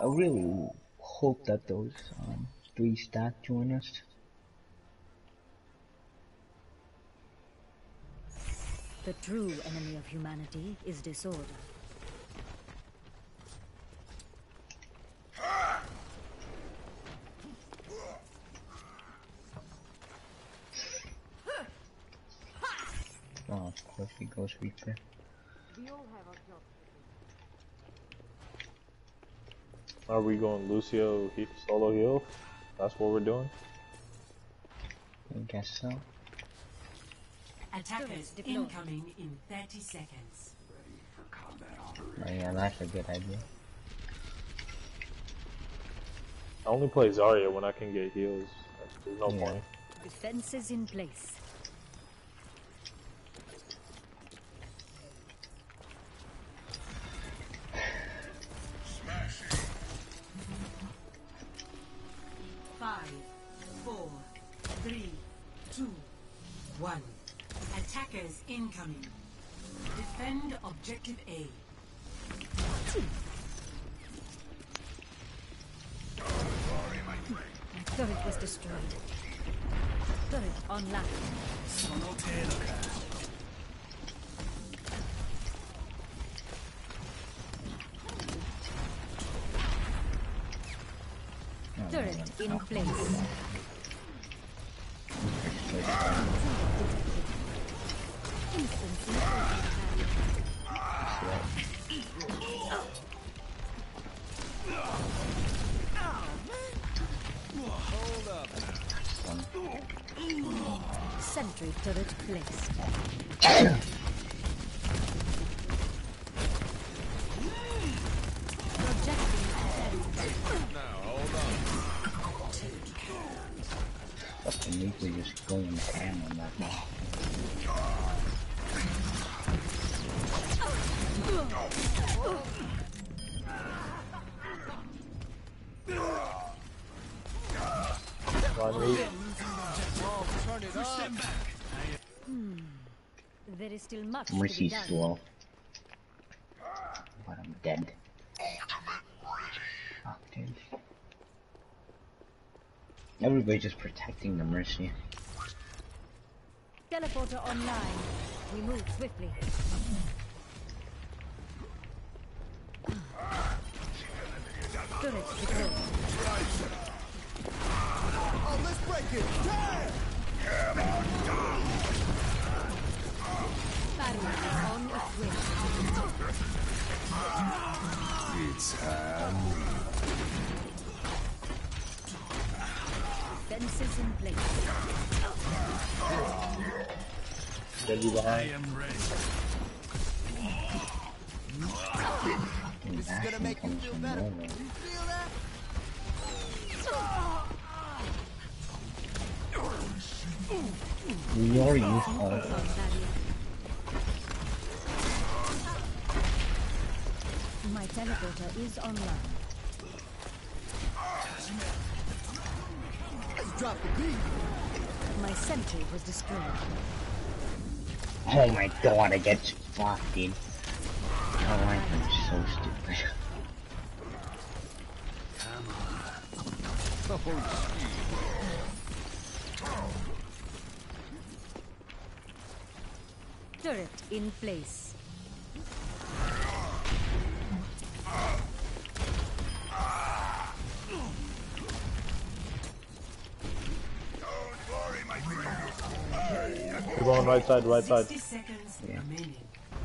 I really hope that those 3 stack join us. The true enemy of humanity is disorder. Oh, of course he goes Reaper. We all have our jobs to do. Are we going Lucio solo heal? That's what we're doing? I guess so. Attackers incoming in 30 seconds. Ready for combat operations. Oh yeah, that's a good idea. I only play Zarya when I can get heals. There's no point. Defenses in place. Incoming. Defend objective A. Turret was destroyed. Turret online. Turret in place. Sentry turret placed. Projecting ahead. Now, hold on. Fucking Reaper just going ham on that ball. There is still much Mercy's to be done. slow. But I'm dead. Fuck, dude. Everybody's just protecting the Mercy. Teleporter online. We move swiftly. Turret deployed. Oh, let's break it! Damn! Barrier on its way. It's time. Fences in place. Get you behind. I am ready. This is gonna make you feel better. You feel that? We already used all of it. My teleporter is online. Let's drop the beat. My sentry was destroyed. Oh my god, I get fucked, dude. Oh, I'm so stupid. Turret in place. We're going right side, right side. 60 seconds Yeah. remaining.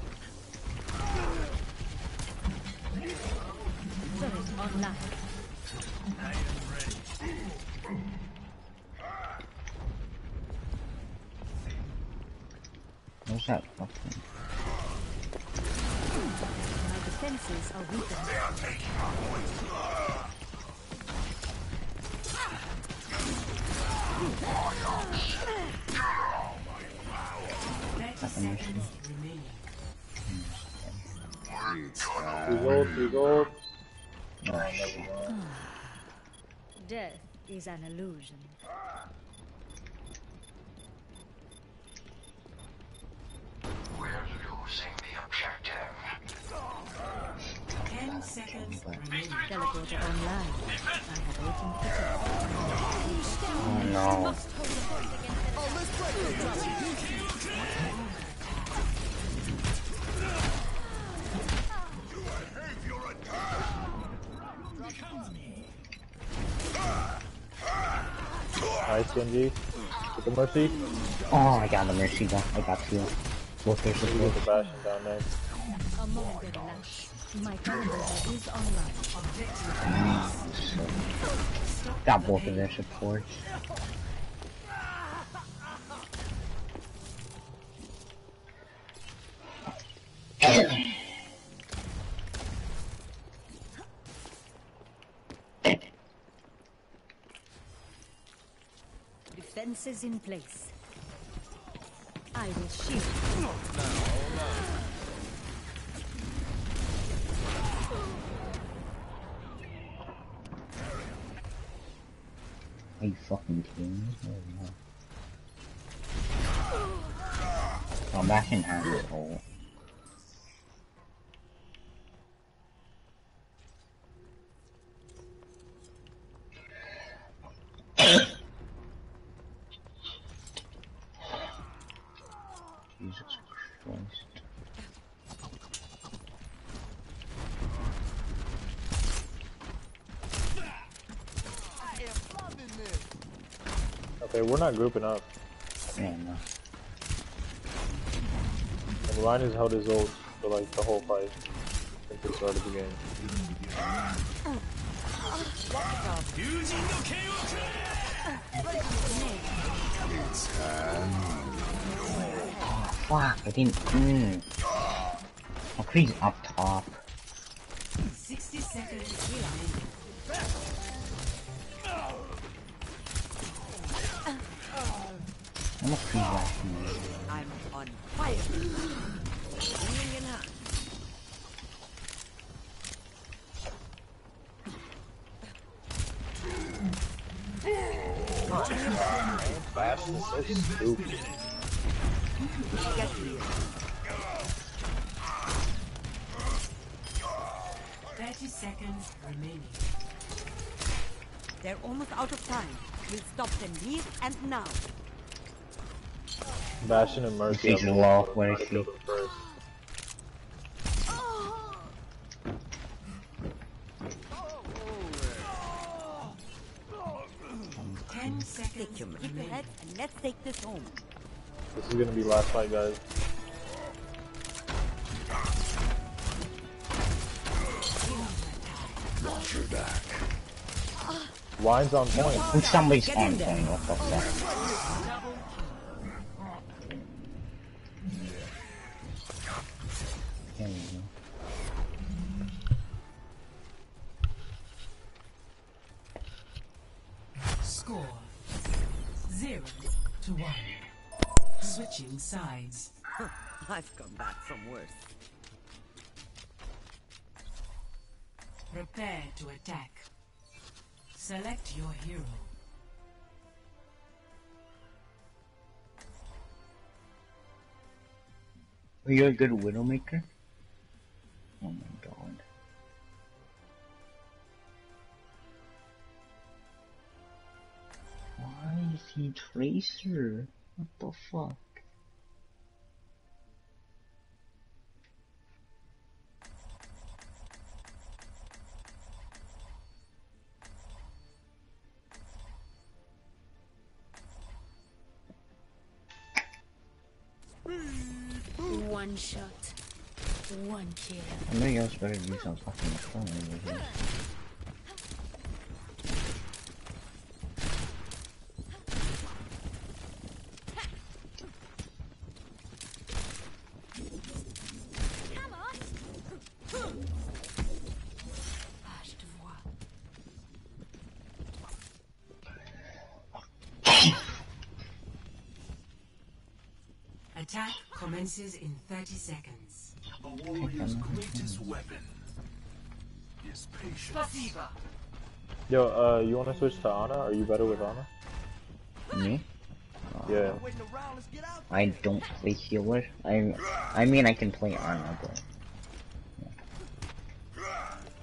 Turret online. I am ready. What's that fucking? My defenses are weakened. They are taking our points. Seconds remaining. It's time. We go. Death is an illusion. We're losing the objective. 10 10 seconds remaining. Teleporter online. I have opened the door. Oh no. Oh, let's break it. Nice, Genji. With the Mercy. Oh, I got the Mercy though. I got two. Both their You get support. the Bastion down there. A moment to relax. My teleporter is online. Got both of their supports. Defenses in place. I will shield. Are you fucking kidding me? Oh no. Oh, Bastion has it all. Jesus Christ. I am loving this. Okay, we're not grouping up. Yeah, no. And Ryan has held his ult for like the whole fight since the start of the game. Fuck, I didn't. Oh, Creed's up top. 60 seconds remaining. I'm a Creed lashing. I'm on fire. Bringing in hot. Bastion is so stupid. Get here. 30 seconds remaining. They're almost out of time. We'll stop them here and now. Bastion and Mercy. He's low. Where is he? Killed him first. Take your keep your head and let's take this home. This is gonna be last fight, guys. Watch your back. Wine's on point. Somebody's on point. What the fuck? There we go. Score 0-1. Switching sides. I've come back from worse. Prepare to attack. Select your hero. Are you a good Widowmaker? Oh my god. Why is he Tracer? What the fuck? One shot. One kill. I know you guys better do some fucking fun over here. Attack commences in 30 seconds. A warrior's greatest weapon is patience. Yo, you wanna switch to Ana? Are you better with Ana? Me? Yeah. Waiting around, let's get out. I don't play healer. I mean I can play Arna, but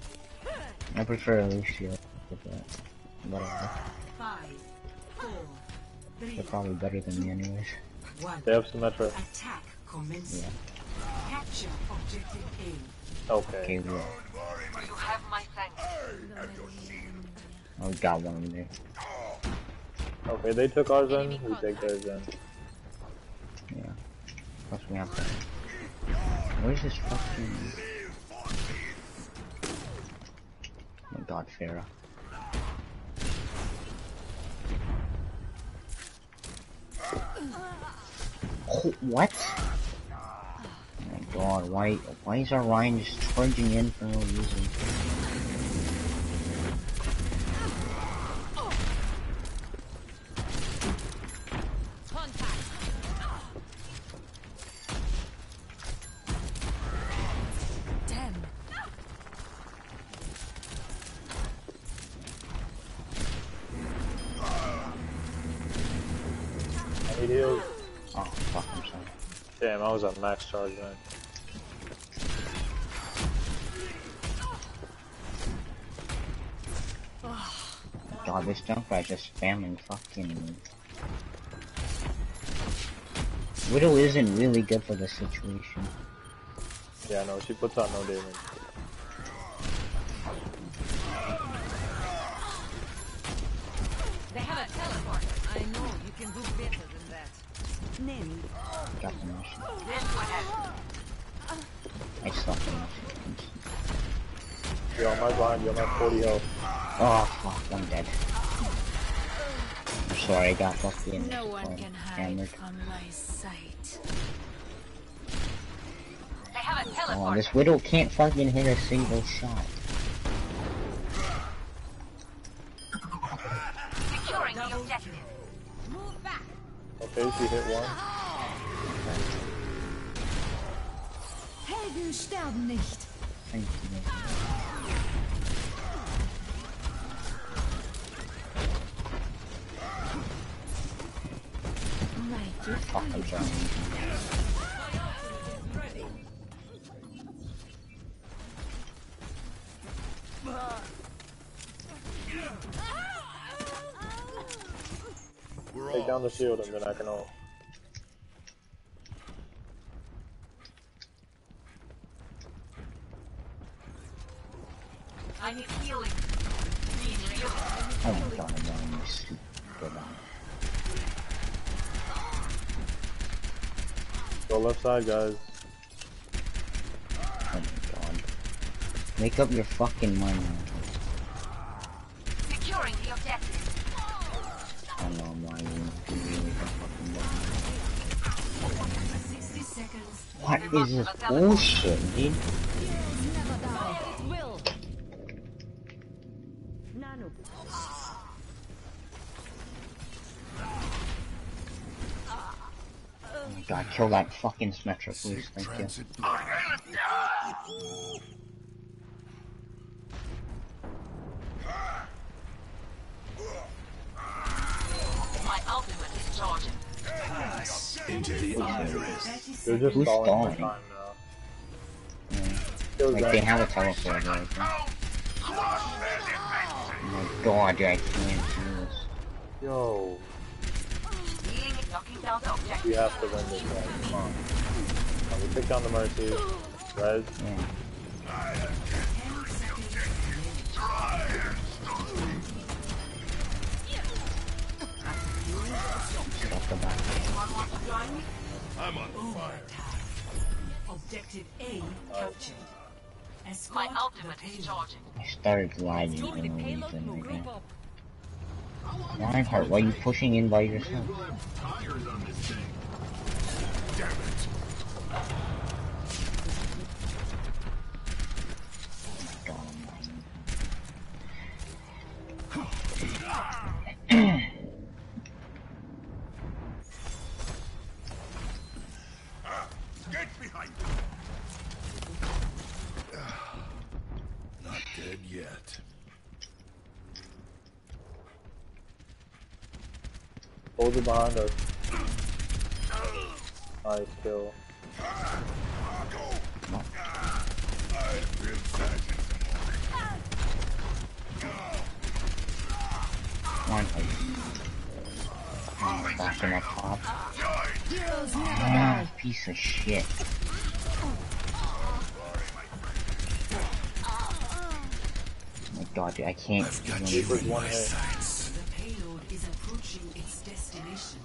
I prefer Alicia, but whatever. 5, 4, 3, They're probably better than me anyways. 1. They have Symmetra. Attack commencing. Yeah. Capture objective A. Okay. Okay, well, You have my thanks. oh, we got one in there. Okay, they took ours in, we take theirs in. Yeah. Plus we have to... Where's this fucking... Oh my god, Pharah. Oh, what? Oh my god, why is our Ryan just charging in for no reason? Damn. I need heals. Oh, fuck, I'm sorry. Damn, I was at max charge, man. God, this Junkrat's just spamming fucking... Widow isn't really good for this situation. Yeah, no, she puts out no damage. They have a teleporter. I know, you can do better than that. Nanny. Got the motion. This one has I stopped the motion. You're on my blind, you're on my 40 health. Oh, fuck, I'm dead. I'm sorry, I got fucking No one can hide hammered. from my sight. They have a Oh, teleporter. this Widow can't fucking hit a single shot. Securing the objective. Move back. Okay, she hit one. Helden sterben nicht. Thank you. My gift. Fuck, I'm sorry. We're Take all down the shield and then I can ult. I need healing. Need healing. Oh my god, I'm running this stupid goodbye. Go left side, guys. Oh my god. Make up your fucking mind now. Securing the objective. I know I'm lying. You really don't fucking know. 60 seconds. What is this bullshit, dude? Will. Nano. Oh my god, kill that fucking Symmetra, please, thank you. transit. My ultimate is charging. Into the iris. They're just Who's stalling my stalling? time now. Yeah. Kills Like, that. they have a teleporter right there. Oh my god, dude, I can't do this. Yo, Healing is knocking down the objective. we have to win this guy. Come on. We take down the Mercy. Res. Yeah. 10 seconds. Stop the back. I'm on fire. Objective A captured. My Escort ultimate the is payload. charging. I started lagging for no reason right now. Reinhardt, why are you pushing in by yourself? Damn it. God, I'm Get behind me. Not dead yet. Hold it behind us. Nice kill. One place. Flashing up top. Heroes never Ah, die. piece of shit. Oh my god, dude, I can't. I've got you in my sights. The payload is approaching its destination.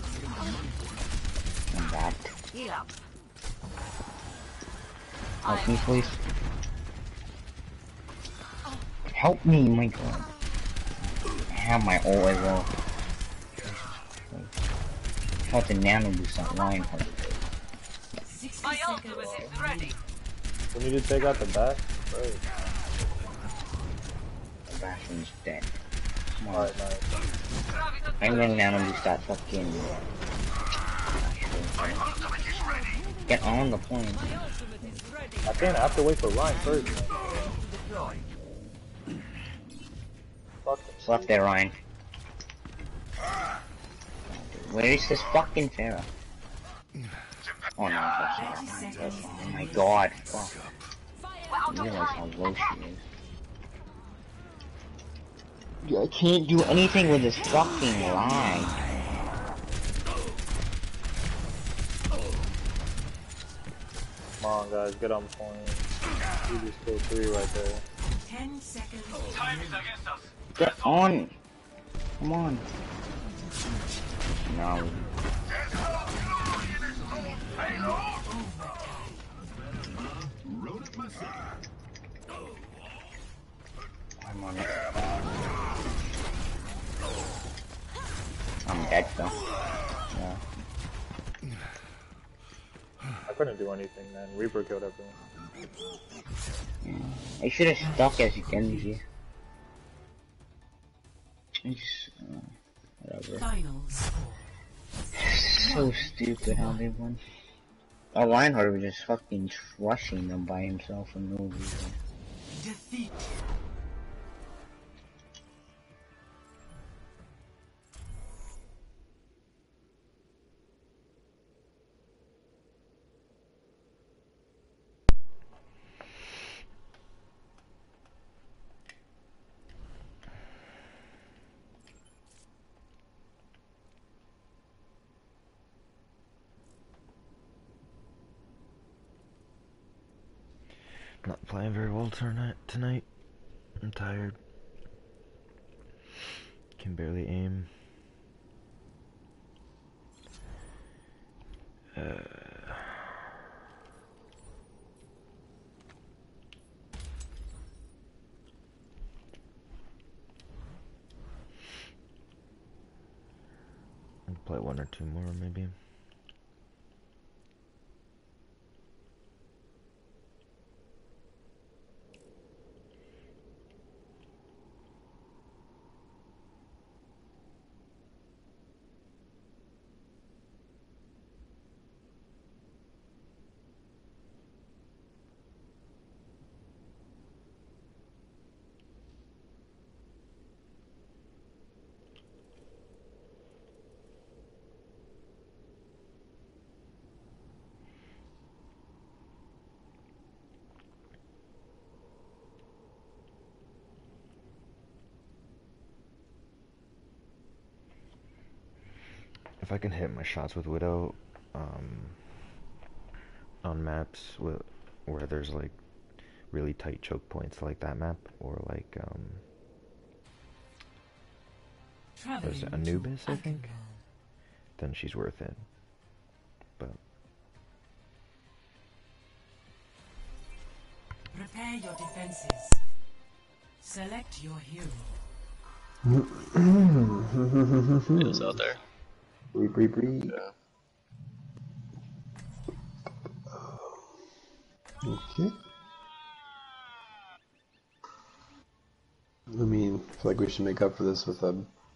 I'm back. Heal up. Help me, please. Help me, my god. I have my ult as well. How to nano boost that line? 60 seconds remaining. We need to take out the back. Right. The Bastion's dead. Come on. Alright, nice. I'm gonna nano boost that fucking. Get on the plane. I can't. I have to wait for Ryan first. Fuck. It's left there, Ryan. Where is this fucking Pharah? Oh no, that's not Ryan. Oh my god, fuck. I realize how low she is. Dude, I can't do anything with this fucking line. Come on, guys, get on point. You just killed 3 right there. 10 seconds. Get on! Come on. No. I'm on it. I'm dead though. Yeah. I couldn't do anything, man. Reaper killed everyone. I should have stuck as Genji. Whatever. Finals. So stupid how they won. Our Reinhardt was just fucking crushing them by himself for no reason. Defeat. Not playing very well tonight. I'm tired. Can barely aim. I'll play 1 or 2 more maybe. If I can hit my shots with Widow on maps where there's like really tight choke points like that map, or like there's Anubis, I think, then she's worth it. But Prepare your defenses. Select your hero. It's out there. Breathe. Yeah. Okay. I mean, I feel like we should make up for this with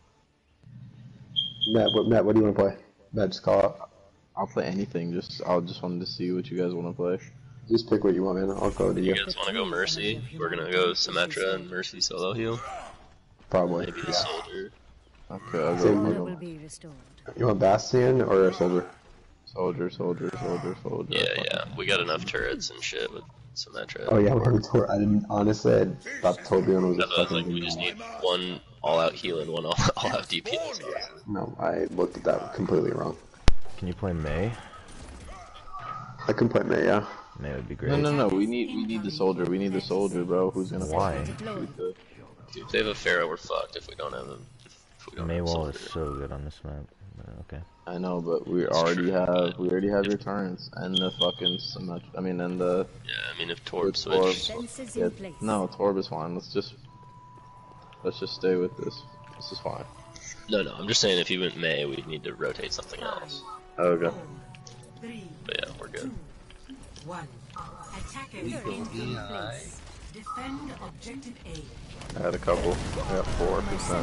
Matt, what do you want to play? Matt, just call up. I'll play anything. I just wanted to see what you guys want to play. Just pick what you want, man. I'll go to you. You guys want to go Mercy? We're gonna go Symmetra and Mercy solo heal. Probably. Maybe the soldier. Okay, I'll Honor go. will be restored. You want Bastion or a soldier? Soldier. Okay. Yeah. We got enough turrets and shit with Symmetra. Oh yeah, we're I didn't honestly. I thought Torbjorn was a I was like, fucking. we just need one all-out heal and one all-out DPS. No, I looked at that completely wrong. Can you play Mei? I can play Mei, yeah. Mei would be great. No. We need the soldier. We need the soldier, bro. Who's gonna? Why? Shoot the... Dude, if they have a Pharaoh, we're fucked if we don't have them. Mei wall is so good on this map. Okay. I know, but we already have your turns and the fucking Symmetra. I mean, and the. Yeah, I mean if Torb Torb. switched. Yeah, no, Torb is fine. Let's just stay with this. This is fine. No, I'm just saying if he went Mei, we'd need to rotate something else. Okay. 3, But yeah, we're good. 1. Attackers in place. Defend objective A. I had a couple. I got 4%.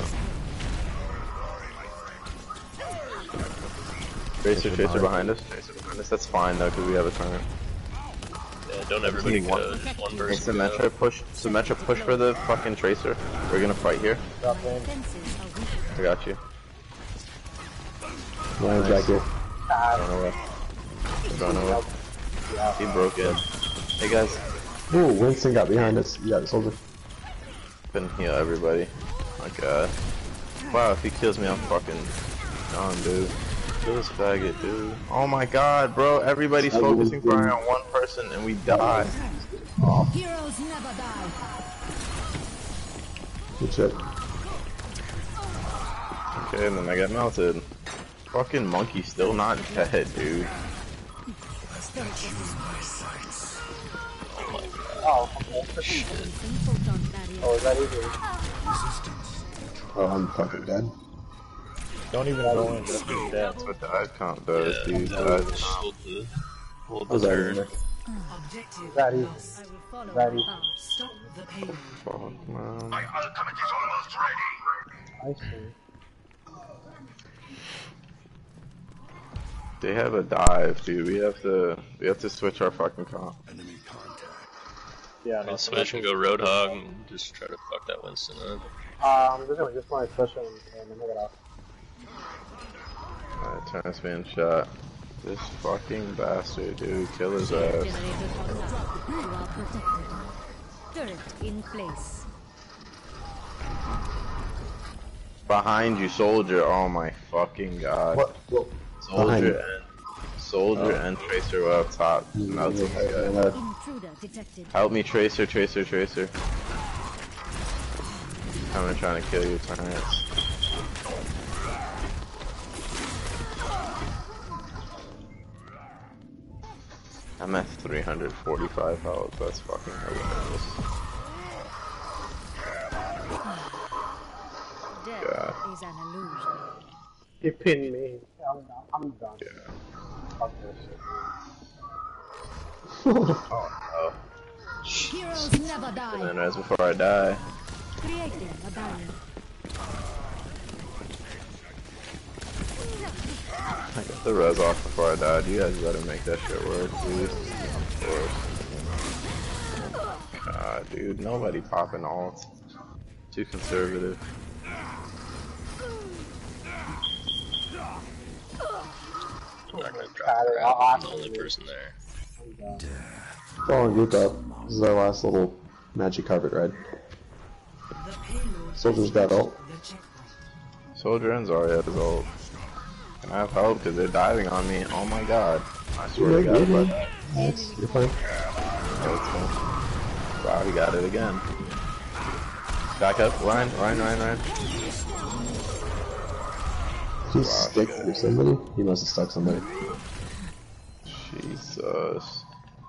Tracer behind us. That's fine though, because we have a turret. Yeah, don't everybody go. Just one Hey, person. Symmetra, push for the fucking Tracer. We're gonna fight here. I got you. Ryan's back here. Run away. Run away. He broke in. Hey guys, Ooh, Winston got behind us. You got the soldier. couldn't heal everybody. My god. Wow, if he kills me, I'm fucking gone, dude. Kill this faggot, dude. Oh my god, bro. Everybody's focusing fire on one person and we die. Oh. Heroes never die. Good shit. Okay, and then I get melted. Fucking monkey still not dead, dude. Oh, is that easy? Oh, I'm fucking dead. Don't even go in, just be dead. That's what the dive count does, dude. Hold I was the already in turn. there. Objective That easy. lost. That easy. Stop the pain. Fuck, man. I see. They have a dive, dude. We have to switch our fucking comp. Yeah, no. I'll switch and go Roadhog and just try to fuck that Winston up. I'm just gonna get my special and then get off. Alright, Terrence being shot. This fucking bastard, dude. Kill his ass. Generator online. You are protected. Turret in place. Behind you, soldier. Oh my fucking god. What? Soldier and Tracer were up top. Melting this guy. Intruder detected. Help me, Tracer. I'm trying to kill you, Terrence. I'm at 345 health. That's fucking hilarious. Death God. is an illusion. He pinned me. I'm done. Yeah. Fuck this shit. Oh Heroes never no. die. And then right before I die. Creating a barrier. I got the res off before I died. You guys better make that shit work, please. Of course. God, dude, nobody popping ult. Too conservative. I'm not gonna drop her out. I'm the only person there. Falling group up. This is our last little magic carpet ride. The payload. Soldier's got ult. The checkpoint. Soldier and Zarya has ult. Can I have help? Because they're diving on me. Oh my god. I swear to god, but... Nice. You're fine. Wow, he got it again. Back up. Ryan. Did he stick through somebody? He must have stuck somebody. Jesus.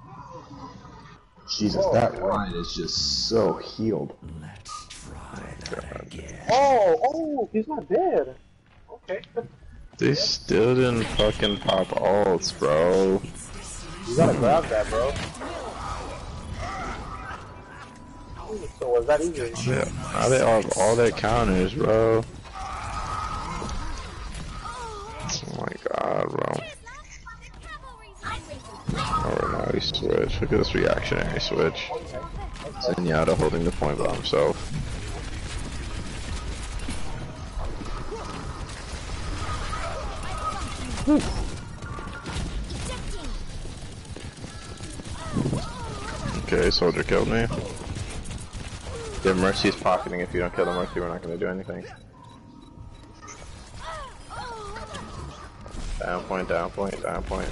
Jesus, that Ryan is just so healed. Oh, he's not dead. Okay. They still didn't fucking pop ults, bro. You gotta grab that, bro. So was that easy? Yeah, how they all have all their counters, bro. Oh my god, bro. Alright, now he switch. Look at this reactionary switch. Zenyatta holding the point by himself. Yeah, Soldier killed me. Yeah, Mercy's pocketing. If you don't kill the Mercy, we're not gonna do anything. Down point, down point, down point.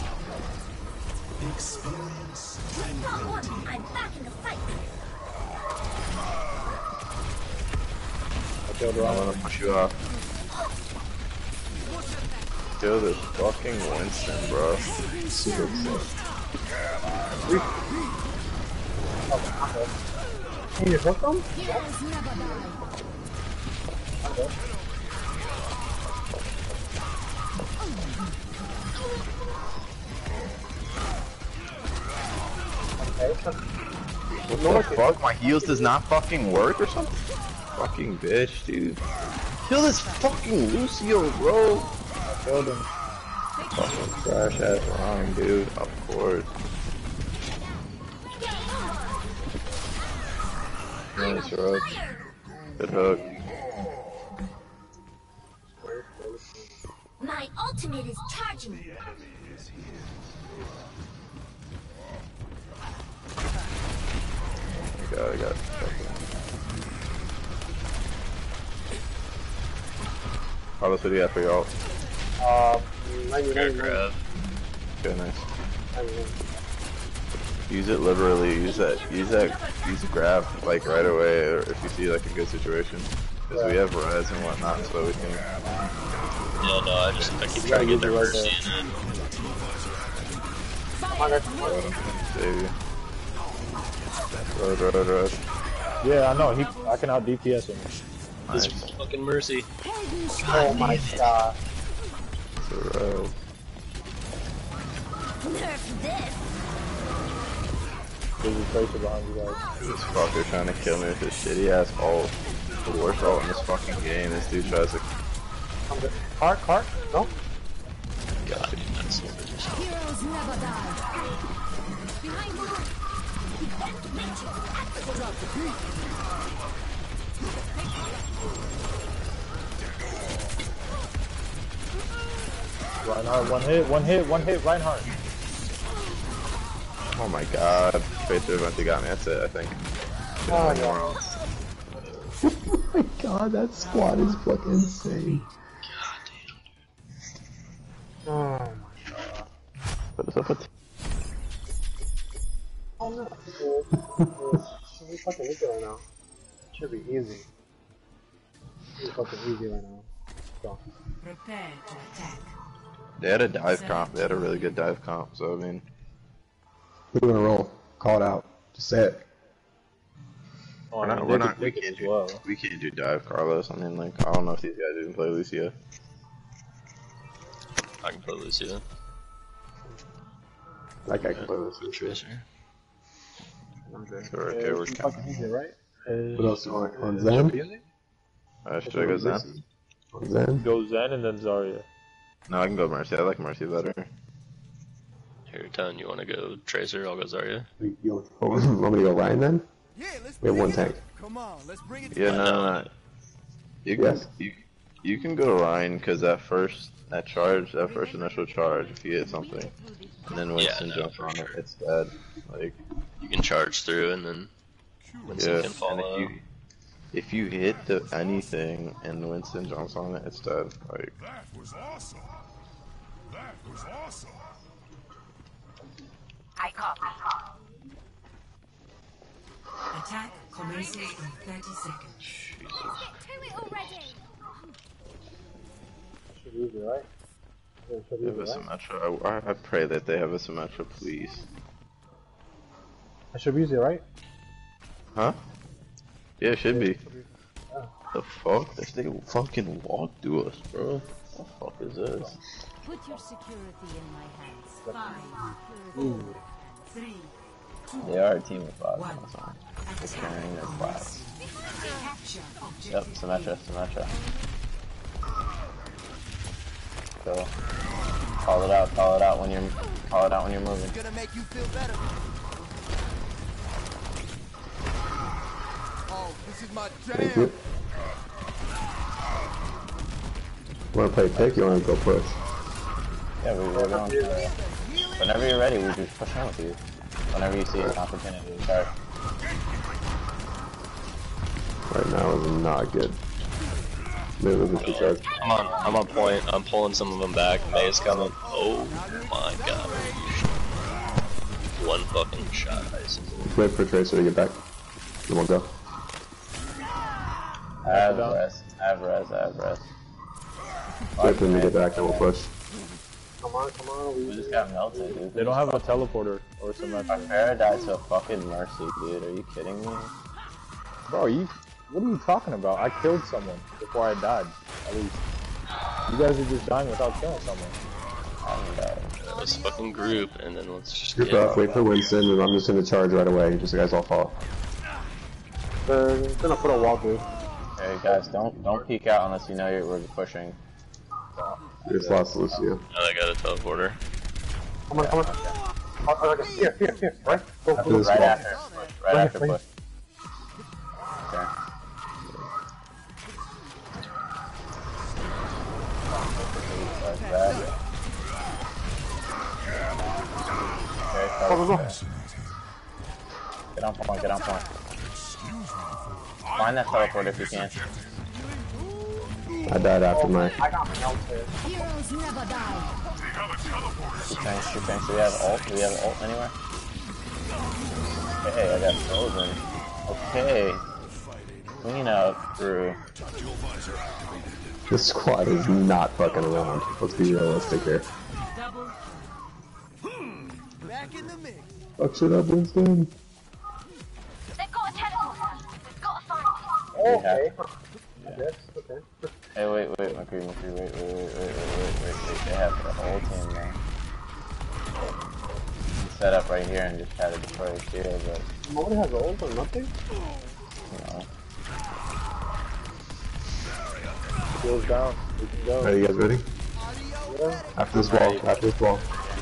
Experience tranquility. I'm back in the fight. I'm gonna push you off. Kill this fucking Winston, bro. Super sick. Can you hook him? What the fuck? My heals does not fucking work or something? Fucking bitch, dude. Kill this fucking Lucio, bro. I killed him. Fucking trash ass wrong, dude. Of course. Nice hook. Good hook. My ultimate is charging. I got How much do you have for your ult? 99. Grab. Okay, nice. Use it liberally, use the grab like right away, or if you see like a good situation. Because we have res and whatnot, so we can... Yeah, no, I keep trying to get their Mercy in it. Save you. Road. Yeah, I know. I can out DPS him. This Nice. fucking Mercy. Oh my god. It's a road. Nerf this. There's a tracer behind you guys. This fucker trying to kill me with his shitty ass ult. The worst ult in this fucking game. This dude tries to... Cart? No? God, dude, that's so good. Heroes never die. Behind you. Defense matrix activated. Drop the beat. Reinhardt, one hit, Reinhardt. Oh my god. Tracer eventually got me. That's it, I think. Oh, Anywhere else. Oh my god, that squad is fucking insane. Oh my god. Put us up with... Oh no. Should be fucking easy right now. Should be easy. Should be fucking easy right now. So. Prepare to attack. They had a dive comp. They had a really good dive comp, so I mean... We're gonna roll. Call it out. Just say it. Oh, we can't do dive, Carlos. I mean, like, I don't know if these guys even play Lucio. I can play Lucio. Like I can play with Lucio. Tracer. Okay, we're fucking easy, right? What else you want? On Zen? should I go Zen? On Zen? Go Zen and then Zarya. No, I can go Mercy. I like Mercy better. Here, Ton, you want to go Tracer? I'll go Zarya. You want me to go Ryan then? Yeah, let's We have one tank. Come on, let's bring it Yeah, together. no. You can go Ryan because that first initial charge, if you hit something, and then Winston jumps on it, it's dead. Like you can charge through and then Winston can follow. And if you hit anything and Winston jumps on it, it's dead. Like that was awesome. That was awesome. I copy. Attack commences in 30 seconds. Let's get to it already. Should be easy, right? Yeah, should be they have easy, a right? Symmetra. I pray that they have a Symmetra, please. That should be easy, right? Huh? Yeah, it should be. Yeah. The fuck? This nigga fucking walked through us, bro. What the fuck is this? Put your security in my hands. 5, 4, 3, 2, They are a team of 5. 1. They're carrying their class. Capture objective. Yep, Symmetra. So, call it out when you're moving. It's gonna make you feel better. Oh, this is my Thank you. jam. You wanna play pick? You wanna go push? Yeah, we're going to it. Whenever you're ready, we just push on with you. Whenever you see an opportunity to charge. Right now is not good. Maybe we can charge. I'm on point. I'm pulling some of them back. May is coming. Oh my god. One fucking shot. Wait for Tracer to get back. Then we'll go. I have res. I have res. Wait for them to get back and we'll push. Come on. We just got melted, dude. They don't have a teleporter or something. Our Pharah died to a fucking mercy, dude. Are you kidding me? Bro, what are you talking about? I killed someone before I died. At least. You guys are just dying without killing someone. Let's fucking group and then let's just Group get up, wait for Winston, and I'm just gonna charge right away. Just so you guys all fall. They're gonna put a wall through. Hey guys, don't peek out unless you know we're pushing. Just lost Lucio. Oh, they got a teleporter. Come on. Okay. Here. Right? Go. Right after push. Okay. Go. Get on point. Find that teleport if you can. I died after my. I got melted. Heroes never die. Tanks. Do we have ult? Anywhere? Hey, I got frozen. Okay. Clean up, Drew. This squad is not fucking around. Let's be realistic here. Back in the mix. Fuck shit up, Winston. They've got a teleporter. We've got to find it. Oh, okay. Yes, okay. Hey, wait, McCree, wait. They have the whole team there. Set up right here and just try to destroy the shield, but... Nobody has ult or nothing? No. Goes down. We can go. Are you guys ready? Yeah. After this wall.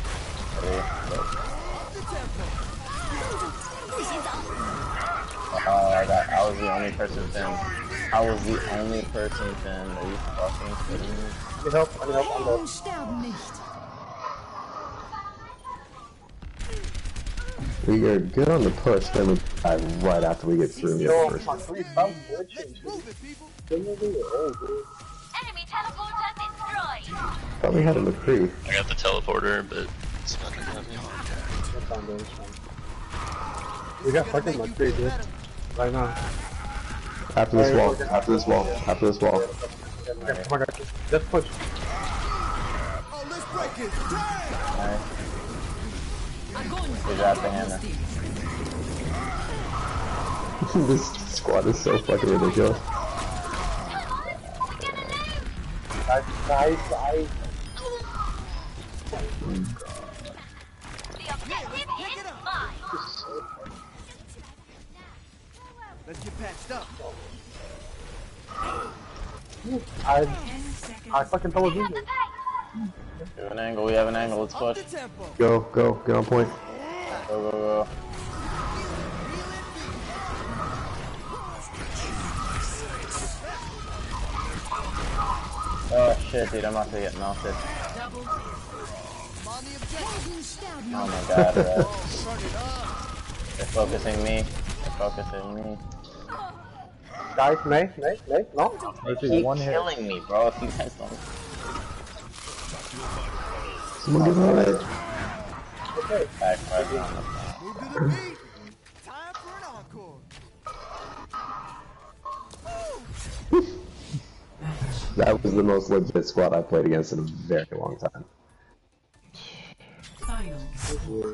I was the only person pinned. Are you fucking kidding me? I need help. I'm dead. Sterben nicht. We are good on the push, then we die right after we get through Yo, the first. my 3 stop glitching. Enemy teleporter destroyed. Thought we had a McCree. I got the teleporter, but it's not gonna help me. That's fine, dude. It's fine. We got fucking my 3, dude. Right now. After this wall. Okay, come on, guys. Just push. Oh, let's break it. Nice. Good job, the hammer. This squad is so fucking ridiculous. Guys. The objective is mine. Let's get patched up. I fucking told you. We have an angle, let's push. Go, get on point. Go. Oh shit, dude, I'm about to get melted. Oh my god, They're focusing me. Guys, May, no? They keep killing me, bro, if you guys don't... Someone give her a red. Okay. Back right on the Move to the beat. Time for an encore. That was the most legit squad I played against in a very long time. Final. 0.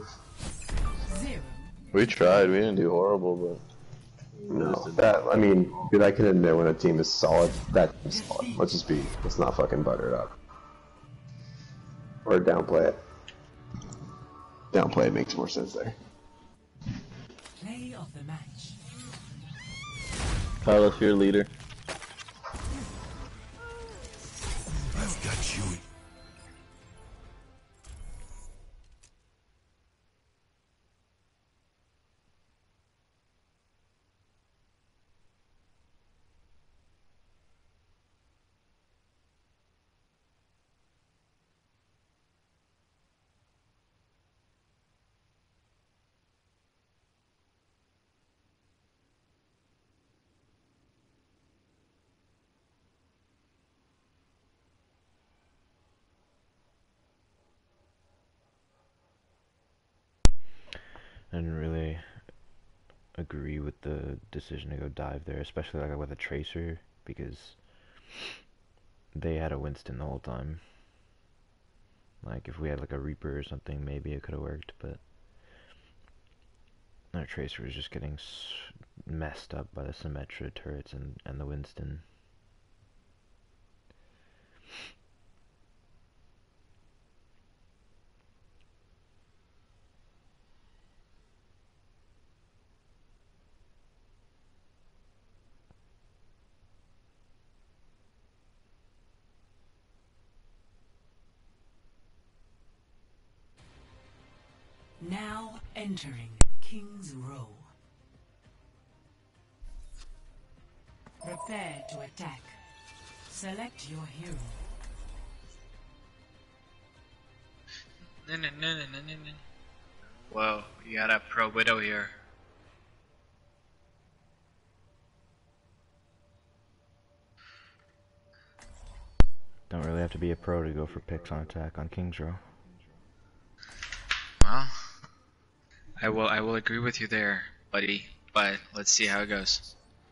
We tried, we didn't do horrible, but... No, dude, I can admit when a team is solid, that team's solid. Let's not fucking butter it up. Or downplay it. Downplay it makes more sense there. Play of the match. Carlos, you're leader. I've got you. I didn't really agree with the decision to go dive there, especially like with a Tracer, because they had a Winston the whole time. Like if we had like a Reaper or something, maybe it could have worked, but our Tracer was just getting messed up by the Symmetra turrets and the Winston. Now entering King's Row. Prepare to attack. Select your hero. No. Whoa, you got a pro Widow here. Don't really have to be a pro to go for picks on attack on King's Row. Well, I will agree with you there, buddy. But let's see how it goes.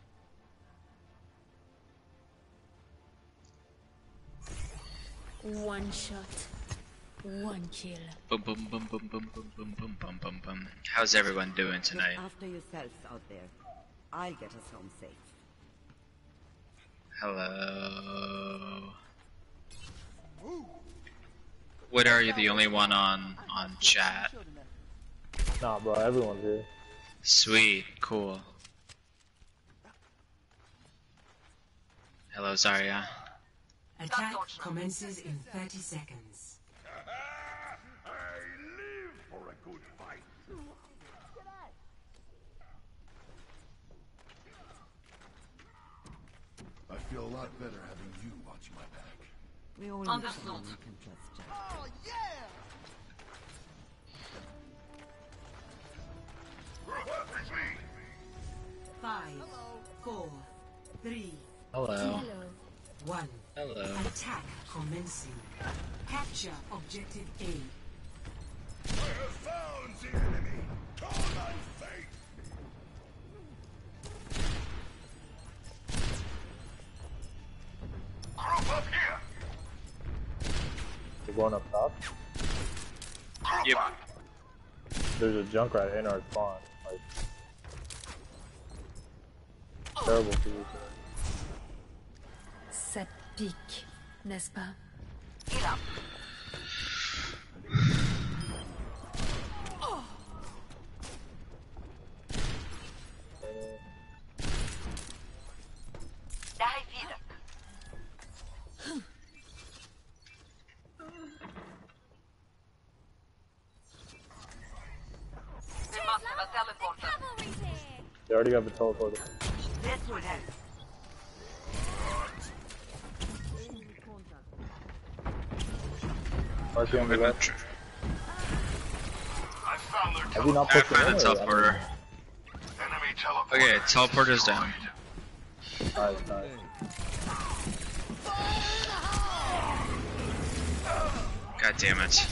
One shot, one kill. Boom, boom, boom, boom, boom, boom, boom, boom, boom, boom, boom. How's everyone doing tonight? Look after yourselves out there. I'll get us home safe. Hello. What are you, the only one on chat? Nah, bro, everyone's here. Sweet, cool. Hello, Zarya. Attack commences in 30 seconds. I live for a good fight. I feel a lot better having you watch my back. We all need someone we can trust. Jack. Oh, yeah! It's me. 5, 4, 3, Hello. 1. Hello. Attack commencing. Capture objective A. I have found the enemy. Call on faith. Group up here. We're going up top. Yep. There's a Junkrat in our spawn. Like, terrible position. Ça pique, n'est-ce pas? They already got the teleporter. Marcy on the left. Have you not I pushed found the it in, or- teleporter. Okay, teleporter's down. Nice, nice. God damn it.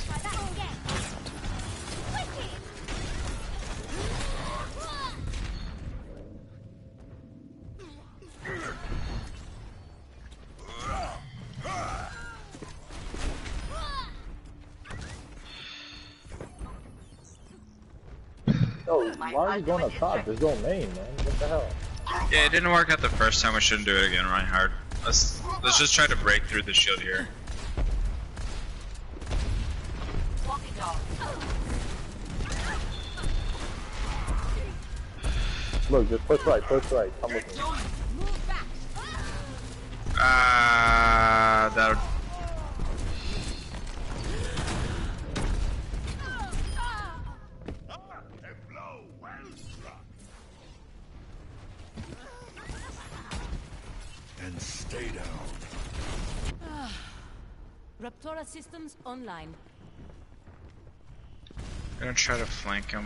Yo, why are you going up top? Just go main, man. What the hell? Yeah, it didn't work out the first time. We shouldn't do it again, Reinhardt. Let's just try to break through the shield here. Look, just push right, push right. Come with me. That. And stay down. Raptora systems online. I'm gonna try to flank him.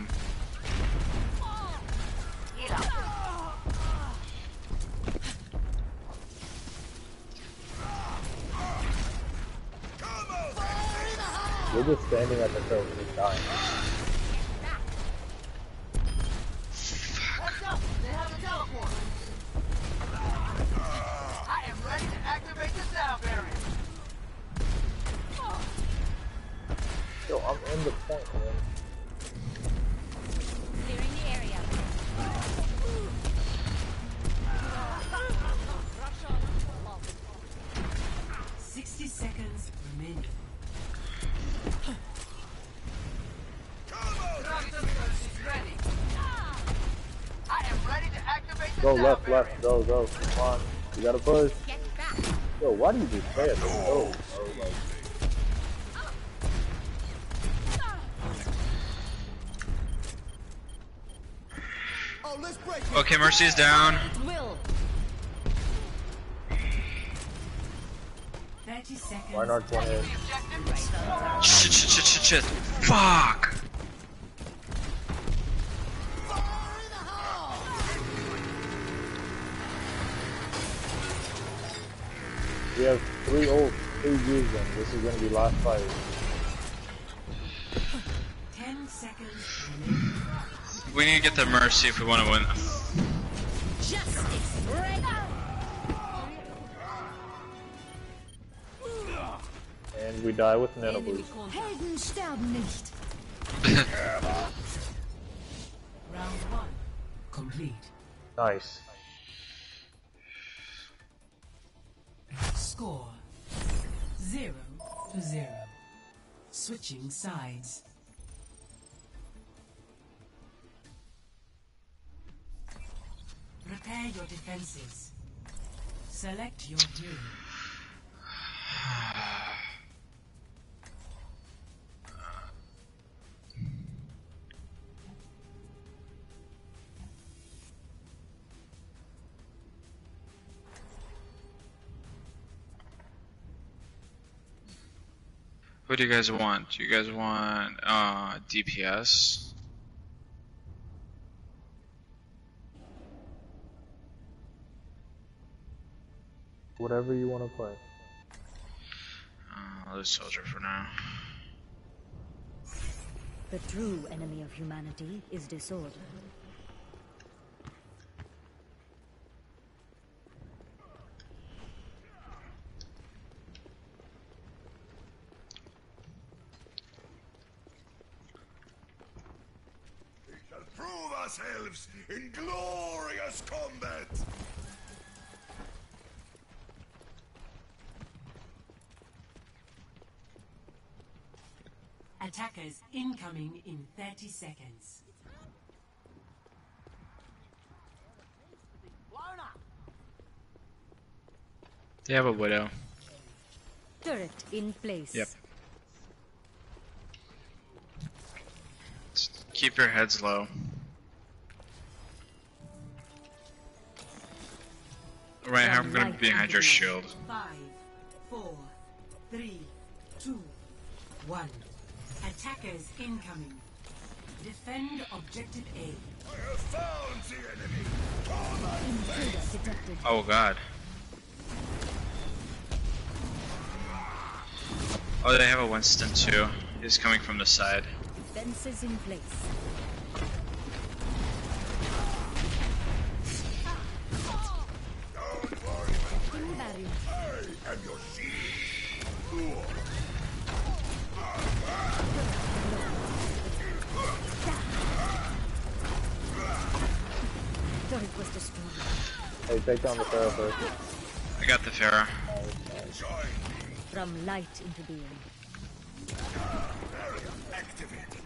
We're just standing at the turret, just dying. end the point, man. Clearing the area. 60 seconds remaining. Go left, go. Come on. You gotta push. Yo, why do you just say it? Go. Like... Oh, let's break it. Okay, Mercy's down. Will. 30 seconds. Reinhardt 20. Shit. Fuck. We have 3 ult, 3 G's them. This is gonna be last fight. 10 seconds remaining. We need to get the Mercy if we want to win. Justice. Right. And we die with Nano Boost. Helden sterben nicht. Round 1 complete. Nice. Score 0-0. Switching sides. Prepare your defenses. Select your hero. What do you guys want? Do you guys want DPS? Whatever you want to play. I'll do Soldier for now. The true enemy of humanity is disorder. We shall prove ourselves in glorious combat! Attackers incoming in 30 seconds. They have a Widow. Turret in place. Yep. Just keep your heads low. Right, I'm gonna be behind your shield. 5, 4, 3, 2, 1. Attackers incoming. Defend objective A. I have found the enemy! Intruder detected. Oh god. Oh, they have a Winston too. He's coming from the side. Defenses in place. Don't worry, In barrier. I am your shield! Turret was destroyed. Hey, take down the Pharaoh first. I got the Pharah. From light into being. Activated.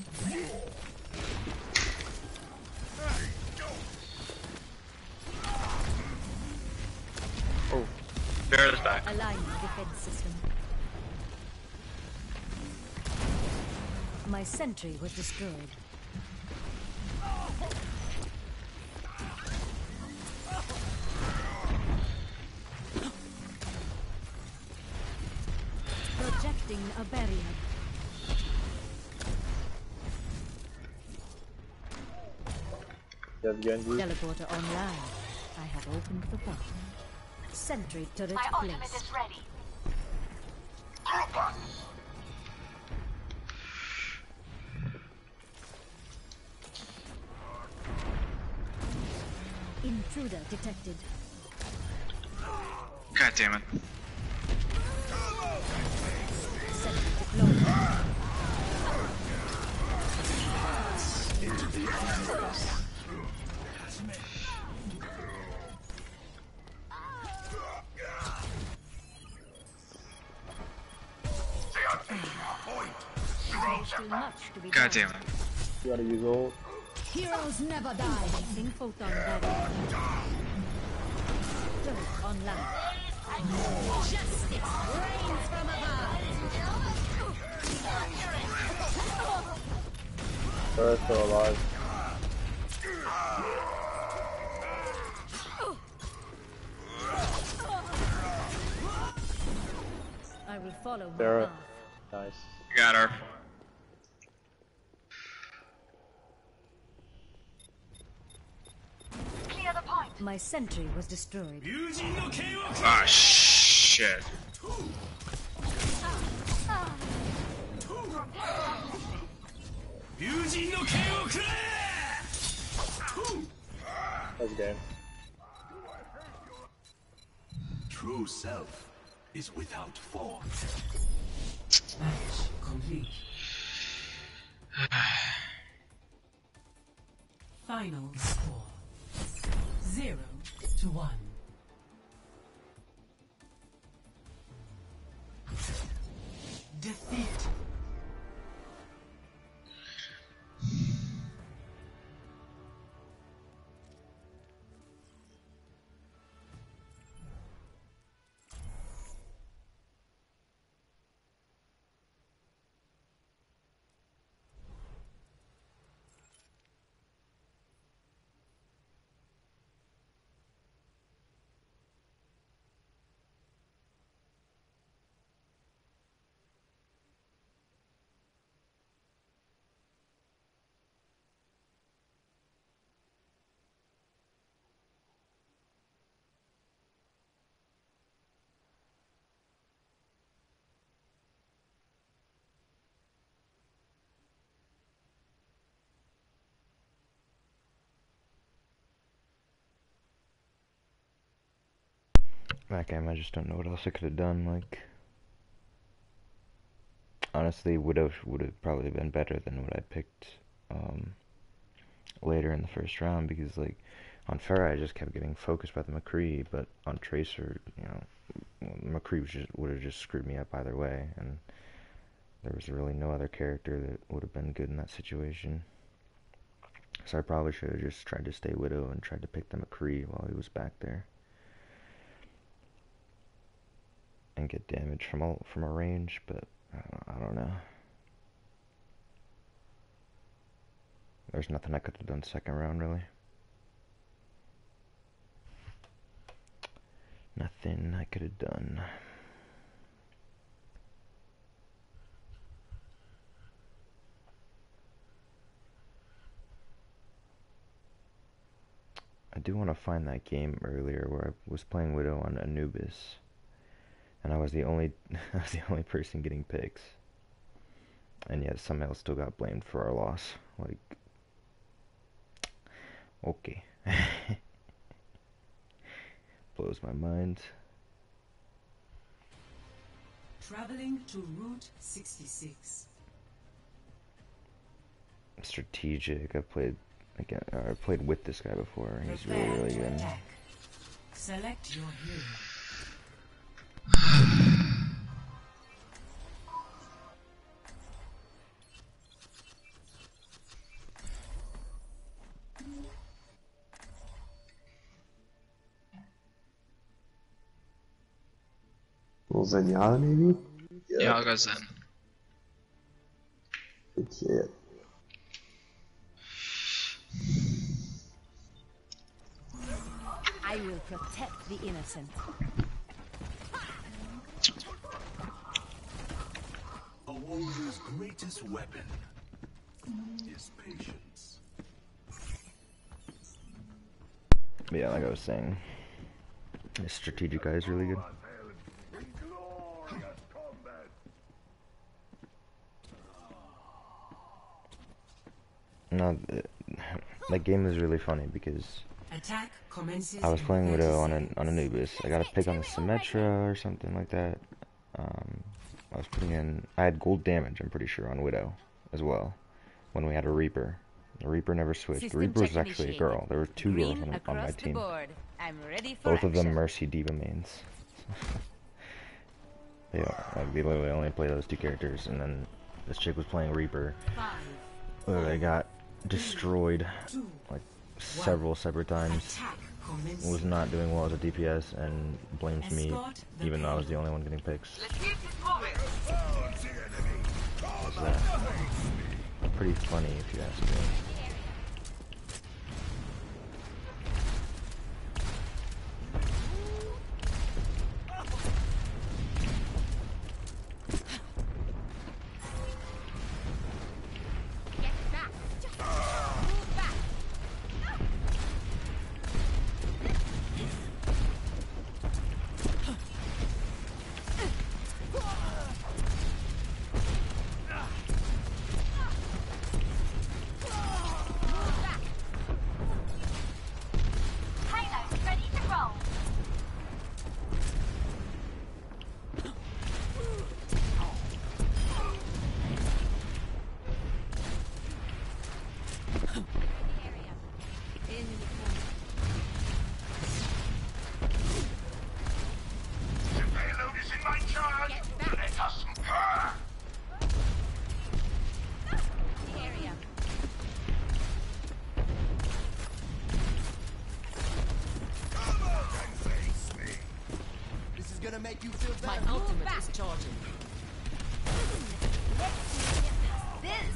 Oh, Pharah's back. Align defense system. My sentry was destroyed. Projecting a barrier. You have Genji. Teleporter online. I have opened the portal. Sentry turret placed. ready. Intruder detected. God damn it. Sentry deployed. There is still much to be God done. damn it. You gotta use ult. Heroes never die. Placing photon barrier. Turret online. Justice reigns from above. Turret's still alive. I will follow my Sarah. path. Nice. Got her. My sentry was destroyed. Ah, shit. That's game. True self is without form. Match complete. Final score 0-1. Defeat. That game, I just don't know what else I could have done. Like, honestly, Widow would have probably been better than what I picked later in the first round, because like on Pharah I just kept getting focused by the McCree, but on Tracer, you know, McCree would have just screwed me up either way, and there was really no other character that would have been good in that situation. So I probably should have just tried to stay Widow and tried to pick the McCree while he was back there. And get damage from a range, but I don't know. There's nothing I could have done second round, really. Nothing I could have done. I do want to find that game earlier where I was playing Widow on Anubis, and I was the only person getting picks, and yet somehow still got blamed for our loss. Like, okay. Blows my mind. Traveling to Route 66. Strategic. I played with this guy before. He's really good. Attack. Select your hero. Well, Zenyatta maybe? Yeah, I'll go Zen. Good shit. I will protect the innocent. A warrior's greatest weapon is patience. Yeah, like I was saying, this strategic guy is really good. No, that game is really funny because Attack commences I was playing in Widow 30 on Anubis. I got a pick on the Symmetra or something like that. I was putting in. I had gold damage, I'm pretty sure, on Widow as well. When we had a Reaper, the Reaper never switched. The Reaper was actually a girl. There were two girls on my team. I'm ready for Both of them Mercy Diva mains. Yeah, like they literally only play those two characters, and then This chick was playing Reaper. Literally got destroyed like several separate times. Was not doing well as a DPS and blames me, even though I was the only one getting picks. What's that? Pretty funny if you ask me. Make you feel better. My ultimate is charging. This.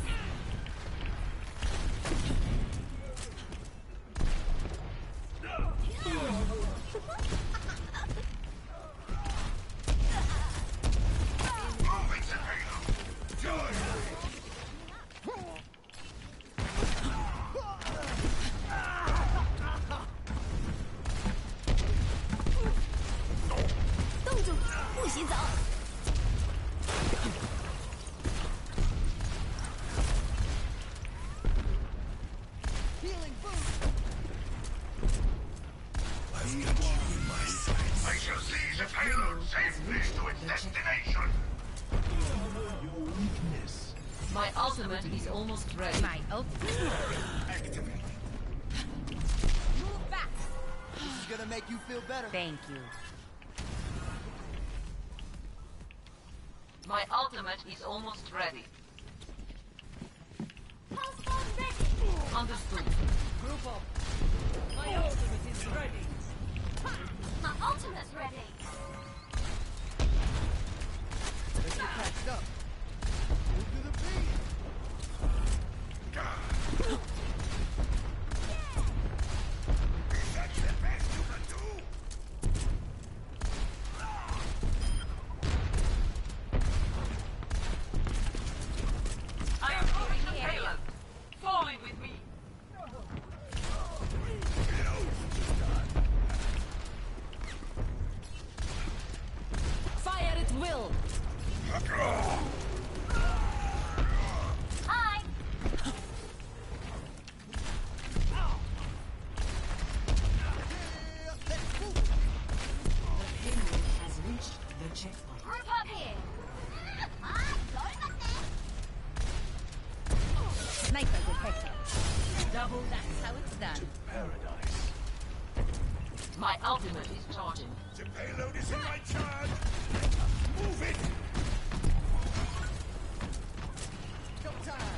My ultimate is almost ready. My ultimate. Move back. This is gonna make you feel better. Thank you. My ultimate is almost ready. Understood. Group up. My ultimate is ready. My ultimate's ready. Let's get patched up. Move to the beat. That's the best you can do. I am moving the payload. Falling with me. Fire at will. Hi. The payload has reached the checkpoint. Group up here. Sniper detected. Double, that's how it's done. Paradise. My ultimate is charging. The payload is in my charge. Move it. Go time.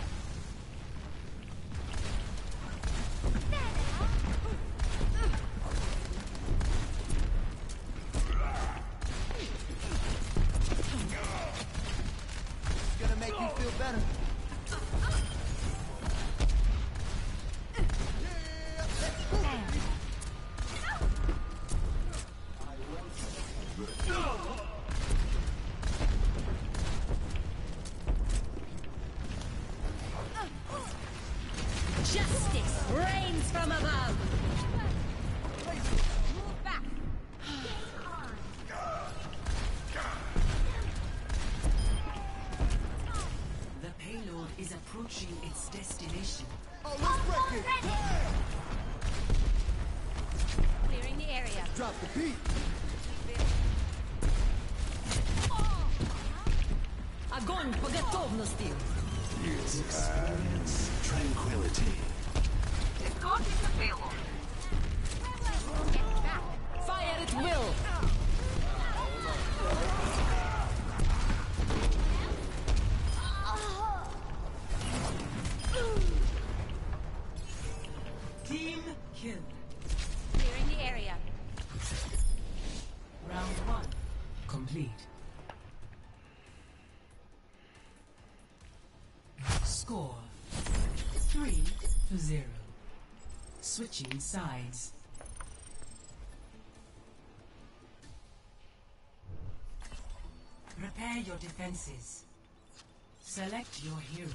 It's gonna make you feel better. Justice reigns from above. Move back. The payload is approaching its destination. Oh, let's break it. Clearing the area. Drop the beat. Огонь по готовности. Experience tranquility. Escorting the payload. Fire at will. Score 3-0. Switching sides. Prepare your defenses. Select your hero.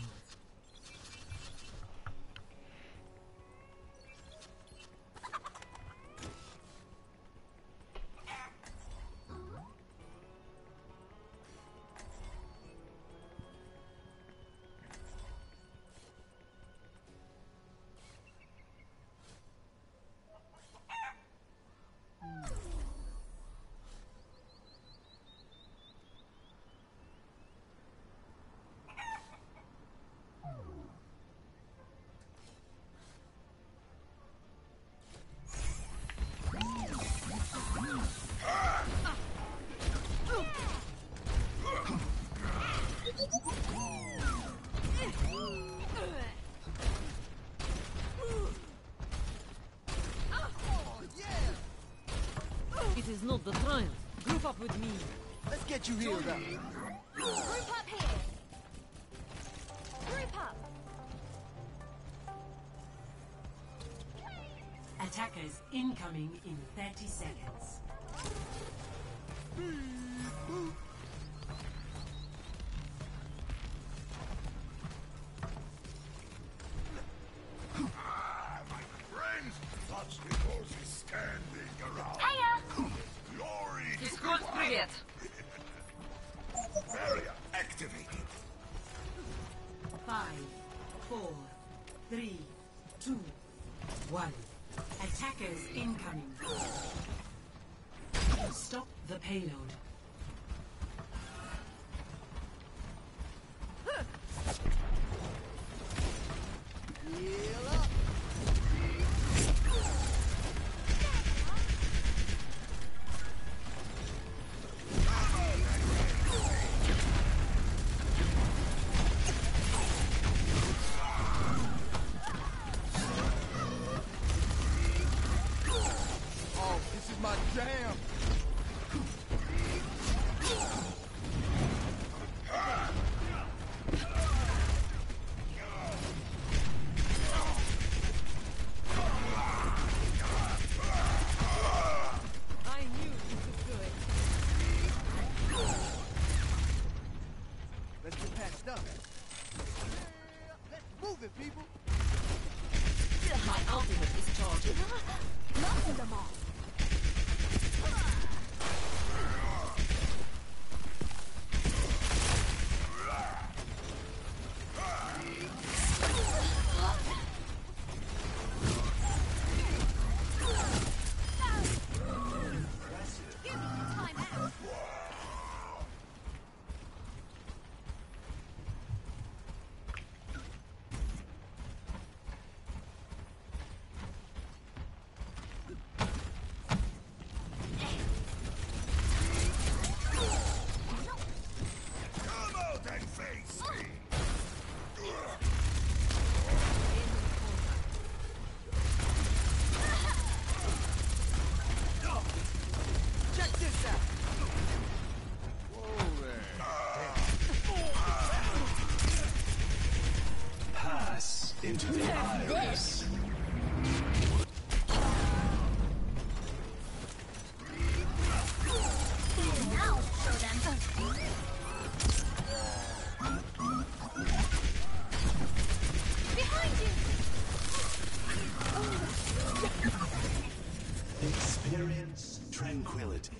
It is not the time. Group up with me. Let's get you healed up. Group up here. Group up. Attackers incoming in 30 seconds. My friends, such devotees standing around. Glory to Физкульт, привет. Barrier activated. 5, 4, 3, 2, 1. Attackers incoming. Stop the payload. Heal up. Oh, this is my jam. I knew this was good. Let's get patched up. Let's move it, people. My ultimate is charging. Knocking them off. Give me some time out. Come out and face me. Check this out. Whoa there. Pass into the iris. Now show them. Behind you. Experience tranquility.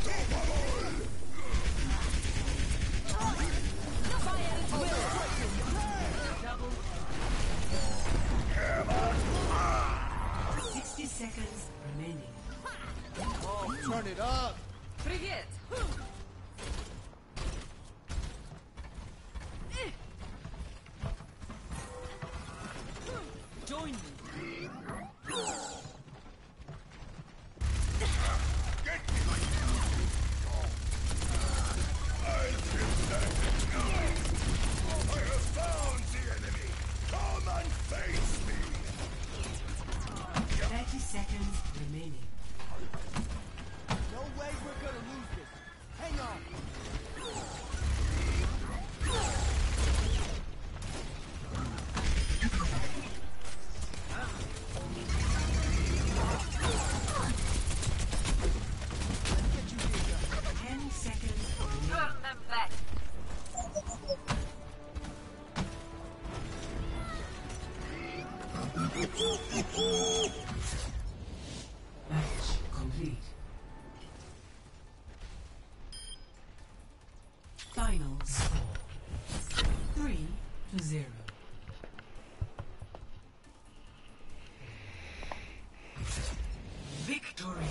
Fire at will. score 3-0. Victory.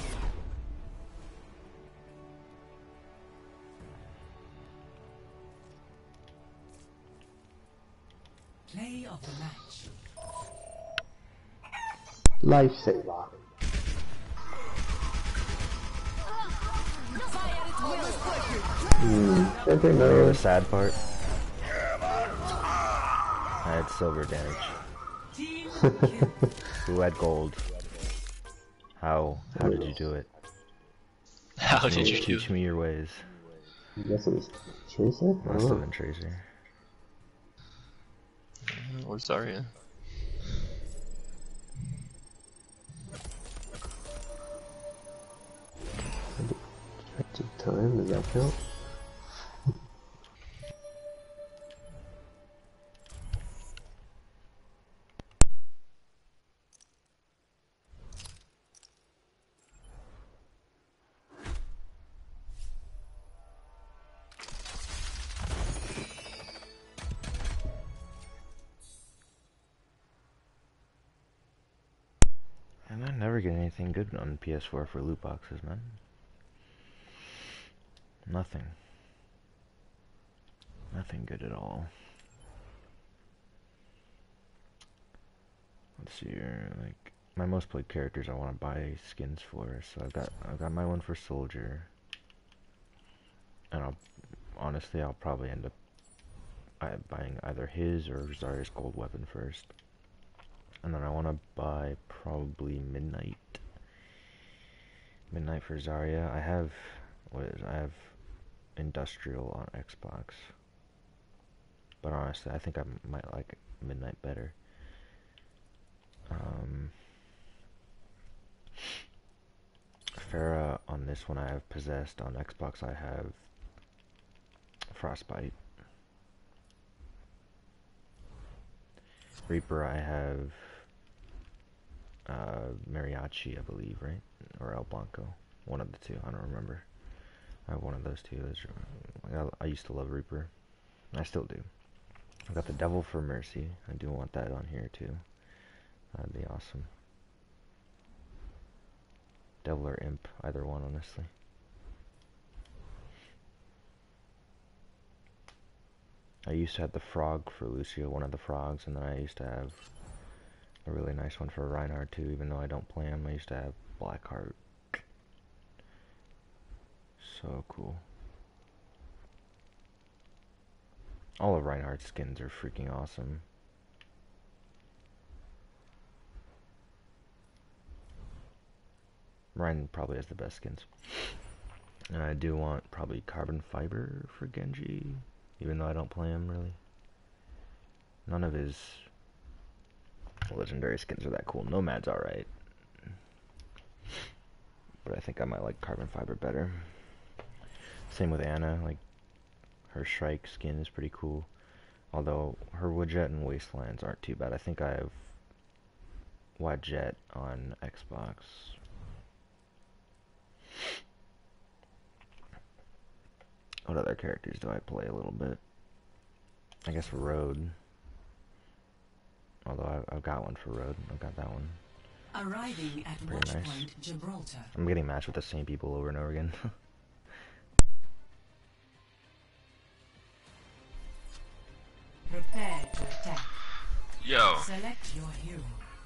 Play of the match. Lifesaver. The sad part. I had silver damage. Who had gold? How did you do it? How did you do it? Teach me your ways. I guess it was Tracer? Must have been Tracer. Or Zarya. Active time, does that count? And I never get anything good on PS4 for loot boxes, man. Nothing. Nothing good at all. Let's see here, like my most played characters I want to buy skins for, so I've got my one for Soldier. And I'll probably end up buying either his or Zarya's gold weapon first. And then I want to buy probably Midnight for Zarya. I have Industrial on Xbox, but honestly I think I might like Midnight better. Pharah on this one I have Possessed. On Xbox I have Frostbite. Reaper I have Mariachi, I believe, right? Or El Blanco. One of the two, I don't remember. I have one of those two. I used to love Reaper. I still do. I've got the Devil for Mercy. I do want that on here too. That'd be awesome. Devil or Imp, either one, honestly. I used to have the Frog for Lucio, one of the frogs, and then I used to have a really nice one for Reinhardt too, even though I don't play him. I used to have Blackheart. So cool. All of Reinhardt's skins are freaking awesome. Rein probably has the best skins. And I do want probably Carbon Fiber for Genji, even though I don't play him really. None of his legendary skins are that cool. Nomad's alright, but I think I might like Carbon Fiber better. Same with Anna, like her Shrike skin is pretty cool, although her Woodjet and Wastelands aren't too bad. I think I have Wadjet on Xbox. What other characters do I play a little bit? I guess Road. Although I've got one for Road. I've got that one. Arriving at Pretty nice. Watchpoint Gibraltar. I'm getting matched with the same people over and over again. Prepare to attack. Yo. Select your hero.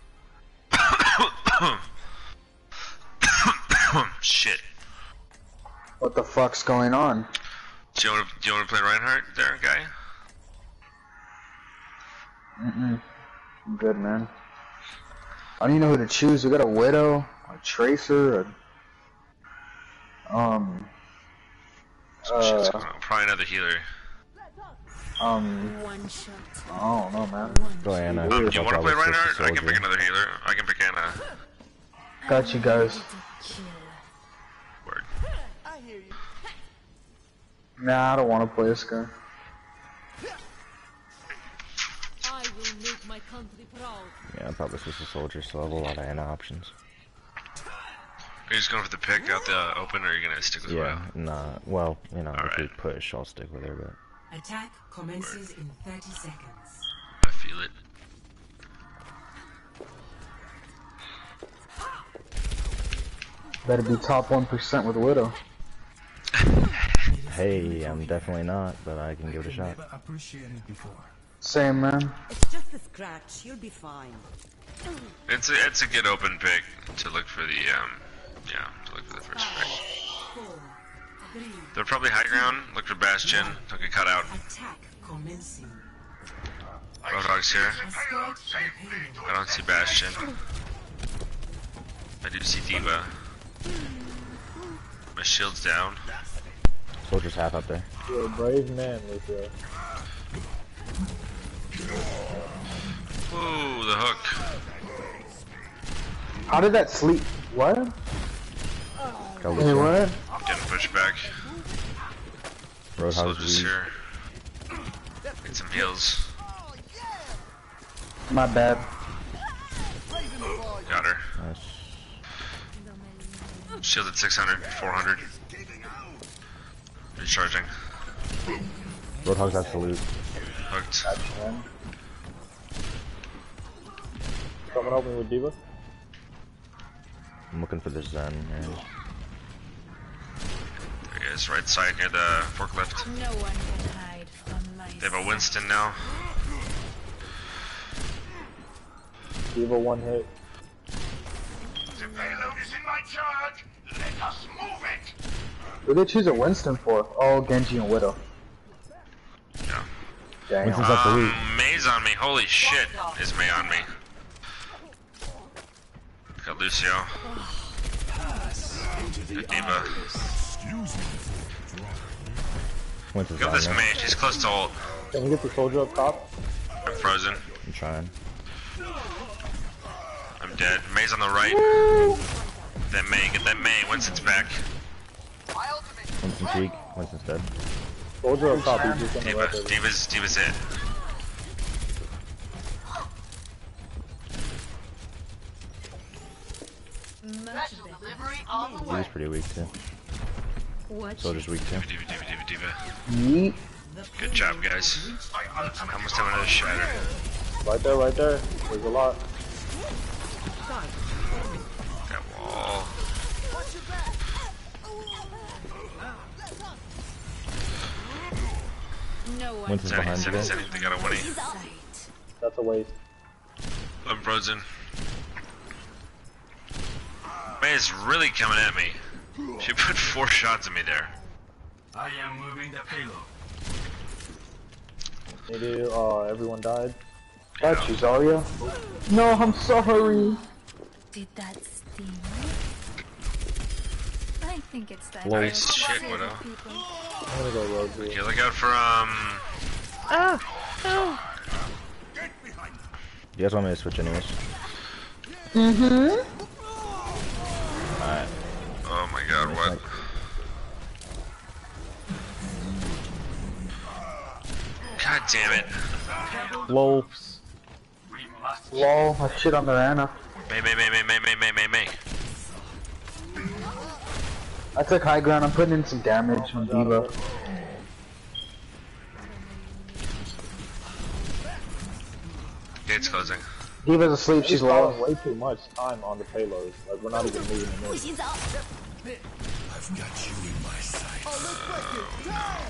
Shit. What the fuck's going on? Do you want to play Reinhardt there, guy? I'm good, man. I don't even know who to choose. We got a Widow, a Tracer, probably another healer. One shot. I don't know, man. Go Anna. Do you want to play Reinhardt? I can pick another healer. I can pick Anna. Got you guys. Word. Nah, I don't want to play this guy. I will make my country proud. Yeah, I'm probably supposed to Soldier, so I have a lot of Anna options. Are you just going for the pick out the open, or are you gonna stick with Yeah, nah. Well, you know, if we Alright. push, I'll stick with her, but Attack commences in 30 seconds. I feel it. Better be top 1% with Widow. Hey, I'm definitely not, but I can give it a shot. Same, man. It's just a scratch. You'll be fine. It's a good open pick to look for the to look for the first pick. They're probably high ground. Look for Bastion. Don't get cut out. Roadhog's here. I don't see Bastion. I do see D.Va. My shield's down. Soldier's half up there. You're a brave man, Lucio. Ooh, the hook. How did that sleep? What? Hey, what? Getting pushed back. Roadhog's Soldier's weak. here. Get some heals. My bad. Got her. Nice. Shield at 600, 400. Recharging. Roadhog's absolute. Hooked. Someone help me with D.Va? I'm looking for this Zen. Yeah. There he is, right side near the forklift. No one can hide from my They have a Winston now. D.Va one hit. The payload is in my charge. Let us move it. Who did they choose a Winston for? Oh, Genji and Widow. Yeah. Damn. Winston's absolute. May's on me. Holy shit, is May on me. Got Lucio. Good D.Va. Winston's Got down this there. May. She's close to ult. Can you get the soldier up top? I'm frozen. I'm trying. I'm dead. May's on the right. That May. Get that May. Winston's back. Winston's weak. Winston's dead. Soldier up top, he's just on the D.Va. right there. D.Va's it. He's pretty weak too. Soldier's weak too. D.Va. Yeet. Good job, guys. I almost have another shatter. Right there, right there. There's a lot. That wall. No one. Winston's behind you guys. They got a winnie. That's a waste. I'm frozen. May is really coming at me. She put 4 shots at me there. I am moving the payload. Maybe everyone died. Got you, Zarya. No, I'm sorry. Did that sting? I think it's that. Nice shit, Widow. I'm gonna go road here. Okay, look out for You guys want me to switch anyways? Mm-hmm. Alright. Oh my god, what? God damn it. Lol. Lol, I shit on the Ana. May. I took high ground, I'm putting in some damage on D.Va. Gate's closing. D.Va's asleep, she's low. Way too much time on the payload. Like, we're not even moving in there. I've got you in my sight.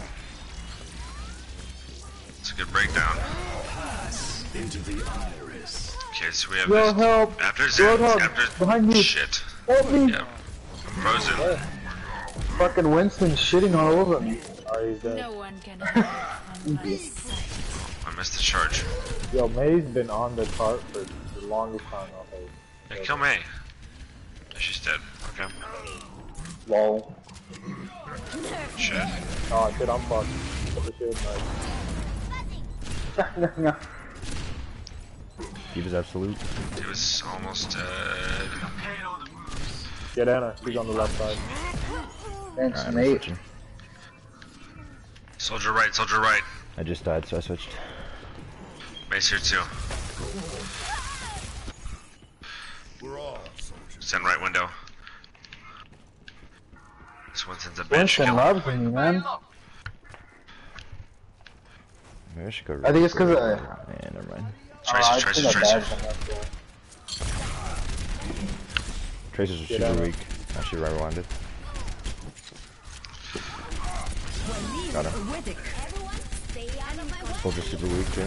It's a good breakdown. Pass into the iris. Okay, so we have Yo, this. help! After Zen, Roadhog, after behind you. shit. Help me! Yeah. I'm frozen. Fucking Winston shitting all over me. Alright, he's dead. No one can hide from my sight. I missed the charge. Yo, May's been on the cart for the longest time, I think. Hey, kill May. She's dead. Okay. Lol. Shit. Oh shit, I'm fucked. Put the shield nice. D.Va's absolute. He was almost dead. Get Ana, she's on the left side. Thanks, Alright, I'm mate. switching. Soldier right, soldier right. I just died, so I switched. May's here too. We're all soldiers. Zen right window. This Winston's a bitch. Winston Kill him. loves me, man. Maybe I should go. I think it's because of. Yeah, never mind. Tracers are super weak. I should rewind it. Got him. Soldier's super weak too.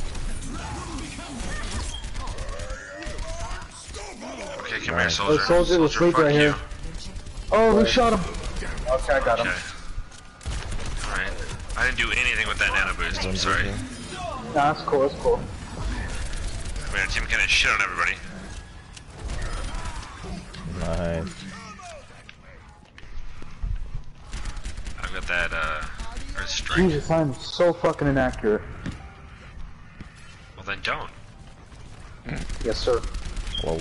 Okay, come here, soldier. Oh, soldier was weak right here. Oh, who shot him? Okay, I got him. Alright. I didn't do anything with that nano boost. I'm sorry. Nah, that's cool, that's cool. I mean, our team kinda shit on everybody. Nice. I've got that, Earth Strike. Jesus, I'm so fucking inaccurate. Well, then don't. Yes, sir. Whoa.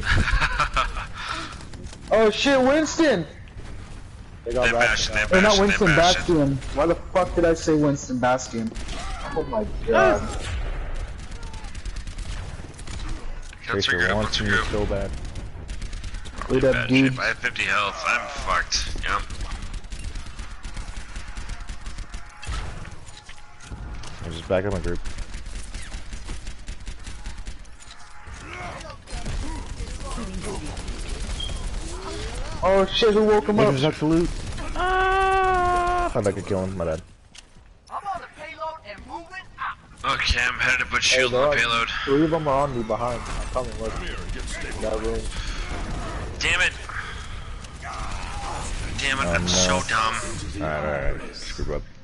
Oh shit, Winston! They got Bastion, Or not Winston, Bastion. Why the fuck did I say Winston Bastion? Oh my god. Tracer wants me so bad. Wait up, dude. If I have 50 health, I'm fucked. Yeah. I just back up my group. Oh shit, who woke him up? There's absolute. Ah! Thought I could kill him, my bad. Okay, I'm headed to put shield on the payload. 3 of them are on me behind. I'm coming with me. That room. Damn it! Damn it, I'm so dumb. Alright. Screw up.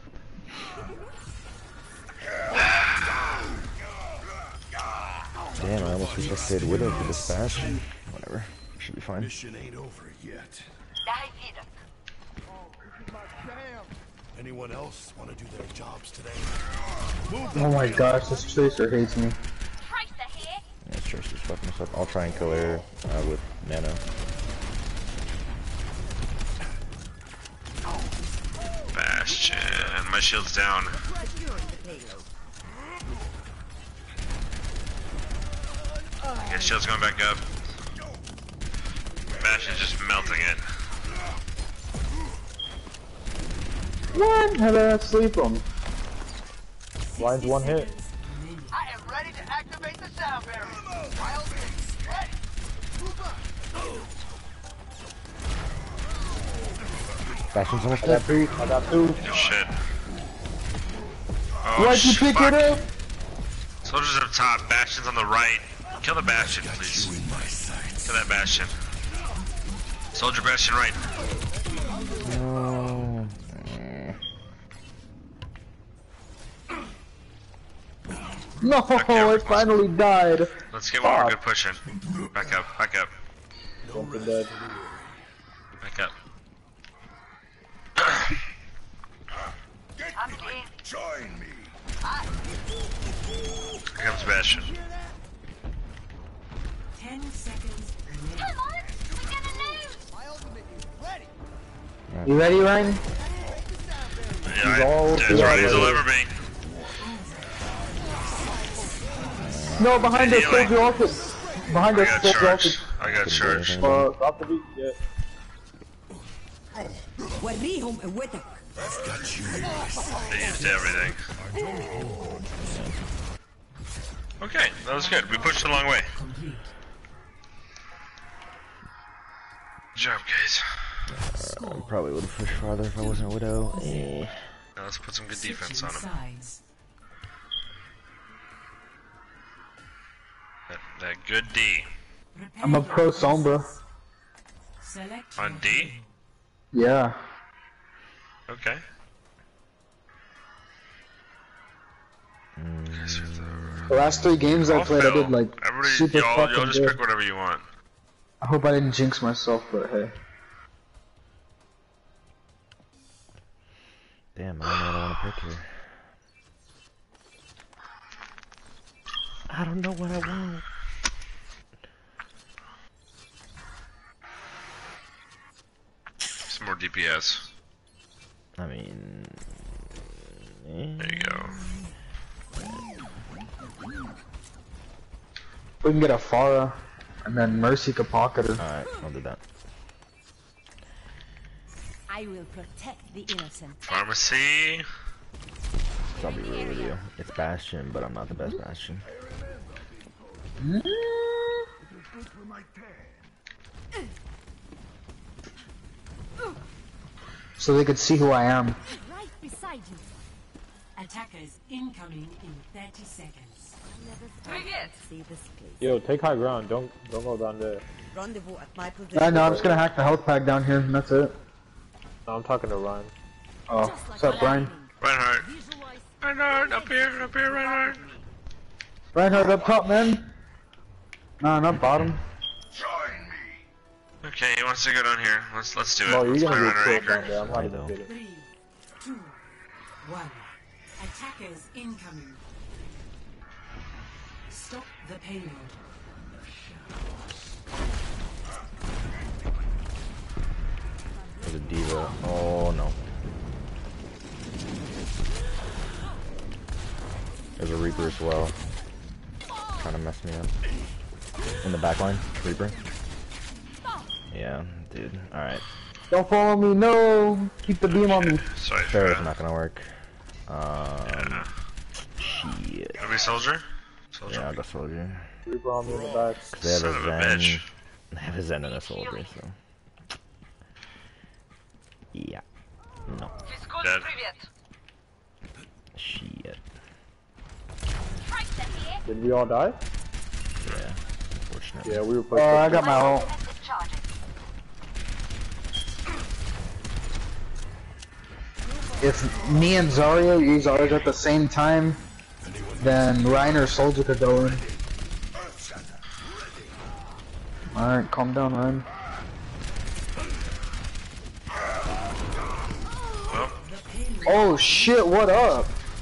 Damn, I almost rejected Widow for this Bastion. Whatever. Should be fine. Mission ain't over yet. Anyone else want to do their jobs today? Oh my gosh, this Tracer hates me. Yeah, Tracer's fucking us up. I'll try and kill her with Nano. Bastion, my shield's down. Yeah, shield's going back up. Bastion's just melting it. What? How did I sleep him? Line's one hit. I am ready to activate the sound barrier. Wild ready. Bastion's almost I dead. got 2. I got 2. Oh, shit. Oh, Why'd you pick it up? Soldiers up top, Bastion's on the right. Kill the Bastion, please. Kill that Bastion. Soldier Bastion right. No, I finally died. Let's get one more good push in. Back up, back up. Something dead. Back up. Join me. Here comes Bastion. 10 seconds remaining. Come on, we're gonna lose. My ultimate is ready. You ready, Ryan? Yeah, he's ready as he'll ever be. No, behind us, soldier ulted. Behind us, soldier ulted. I got charged. Drop the beat, yeah. I've got you. They used everything. Okay, that was good. We pushed a long way. Good job, guys. Probably would have pushed farther if I wasn't a Widow. Now let's put some good defense on him. That good D. I'm a pro Sombra. On D? Yeah. Okay. The last 3 games I played, I did like super fucking y'all just good. pick whatever you want. I hope I didn't jinx myself, but hey. Damn, I don't know what I want to pick here. I don't know what I want. Some more DPS. I mean... There you go. We can get a Pharah, and then Mercy could pocket her. Alright, I'll do that. I will protect the innocent. Pharmacy. I'll be real with you. It's Bastion, but I'm not the best Bastion. So they could see who I am. Right beside you. Attackers incoming in 30 seconds. See this place. Yo, take high ground. Don't go down there. Rendezvous at my position. I know, I'm just gonna hack the health pack down here, and that's it. No, I'm talking to Ryan. Oh, what's up, Brian? Reinhardt. Reinhardt, up here, Reinhardt. Reinhardt up top, man. Nah, not bottom. Okay, he wants to go down here. Let's do it. No, you're Let's play gonna Reinhardt get killed down anchor. there. I'm not even kidding. 3, 2, 1. Attackers incoming. Stop the payload. There's a diva. Oh no. There's a Reaper as well. Trying to mess me up. In the back line, Reaper. Yeah, dude. Alright. Don't follow me, no! Keep the beam on me. Sorry, Pharah's not gonna work. Shit. Are we soldier? Yeah, I'll go soldier. Reaper on me in the back. They have Son of a a Zen. bitch. They have a Zen and a soldier, so. Yeah. No. Dead. Shit. Did we all die? Yeah. Unfortunately. Yeah, we were Oh, pushed. I got my ult. If me and Zarya use ours at the same time, then Ryan or Soldier could go in. Alright, calm down, Ryan. Oh shit, what up?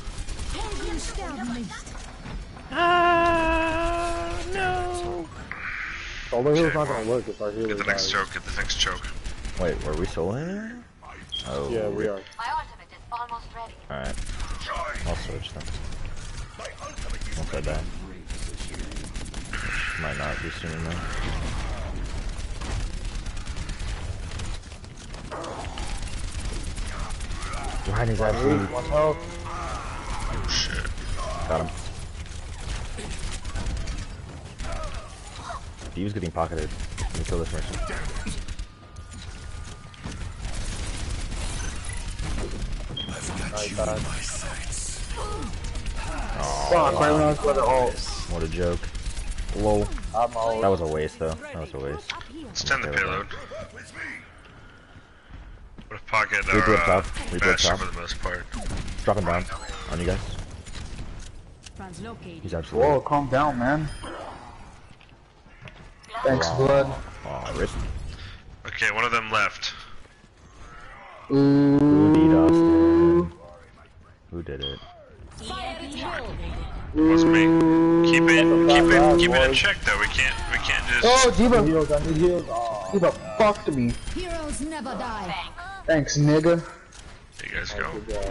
No. Although heal's not gonna work if our healer Get the next dies. choke, get the next choke. Wait, were we soloing? Oh. Yeah, we are. My ultimate is almost ready. Alright. I'll switch then. Once I die. Might not be soon enough. Ryan is actually... One health. Oh shit. Got him. He was getting pocketed. Let me kill this person. Fuck, right when I was about to ult. What a joke. Lol. That was a waste though. That was a waste. Extend the payload. Would have pocket Reaper up our top. Reaper up Bastion top. for the most part. Drop him down. On you guys. He's absolutely... Whoa, calm down, man. Thanks, blood. Aw, wrist. Okay, one of them left. Who beat us, man? Who did it? It was me. Keep it in check though. We can't just. Oh, D.Va! Heals, I need heals. Oh. D.Va fucked me. Heroes never die. Thanks, nigga. There you guys go.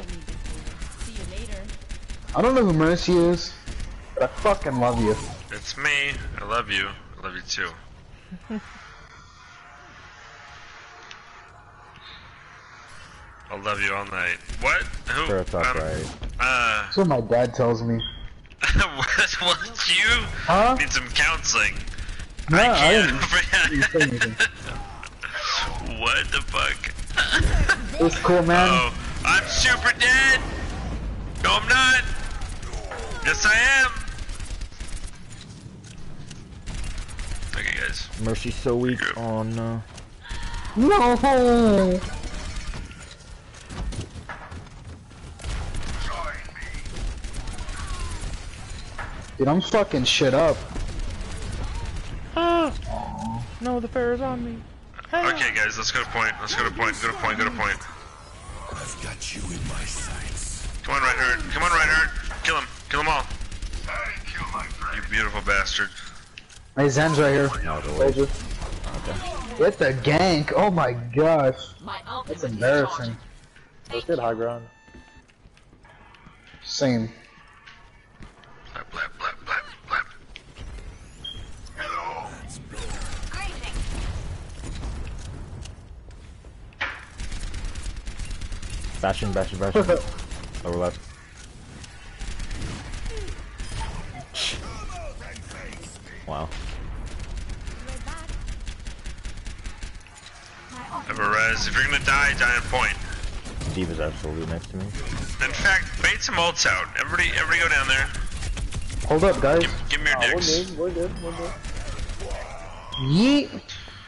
I don't know who Mercy is, but I fucking love you. It's me. I love you. I love you too. I'll love you all night. What? Who? Sure, top right. That's what my dad tells me. what? You Huh? need some counseling. No, I can't. didn't say anything. What the fuck? It's cool, man. Oh, I'm super dead. No, I'm not. Yes, I am. Okay, guys. Mercy's so weak. Oh no. No! Dude, I'm fucking shit up. Ah! No, the Pharah's on me. Okay, guys, let's go to point. Let's go to point. Go to point. Go to point. I've got you in my sights. Come on, Reinhardt. Come on, Reinhardt. Kill him. Kill them all. Thank you, my friend. You beautiful bastard. My Zen's right here. Soldier. Get the gank. Oh my gosh. That's embarrassing. Let's get high ground. Same. Blap, blap, blap, blap, blap. Hello. Bastion. Over left. Wow. Have a res. If you're gonna die, die on point. D.Va's absolutely next to me. In fact, bait some ults out. Everybody go down there. Hold up, guys. Give me your dicks. We're good. Yeet.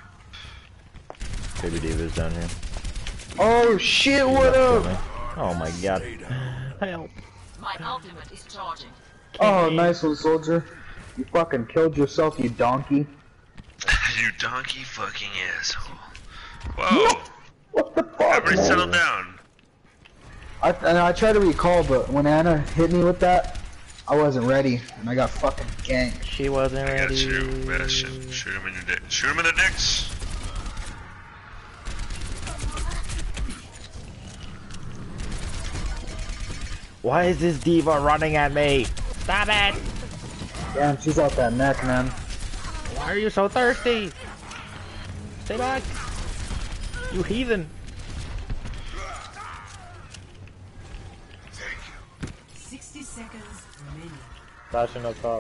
Baby D.Va's down here. Oh shit, what up? Oh my god. Help. My ultimate is charging. Oh, nice one, soldier. You fucking killed yourself, you donkey. You donkey fucking asshole. Whoa. What the fuck, Everybody man? settle down. I tried to recall, but when Anna hit me with that, I wasn't ready, and I got fucking ganked. She wasn't I got ready. you, Bastion. Shoot him in your dick. Shoot him in the dicks. Why is this D.Va running at me? Stop it! Damn, she's out that neck, man. Why are you so thirsty? Stay back! You heathen! 60 seconds remaining. Bashing up top.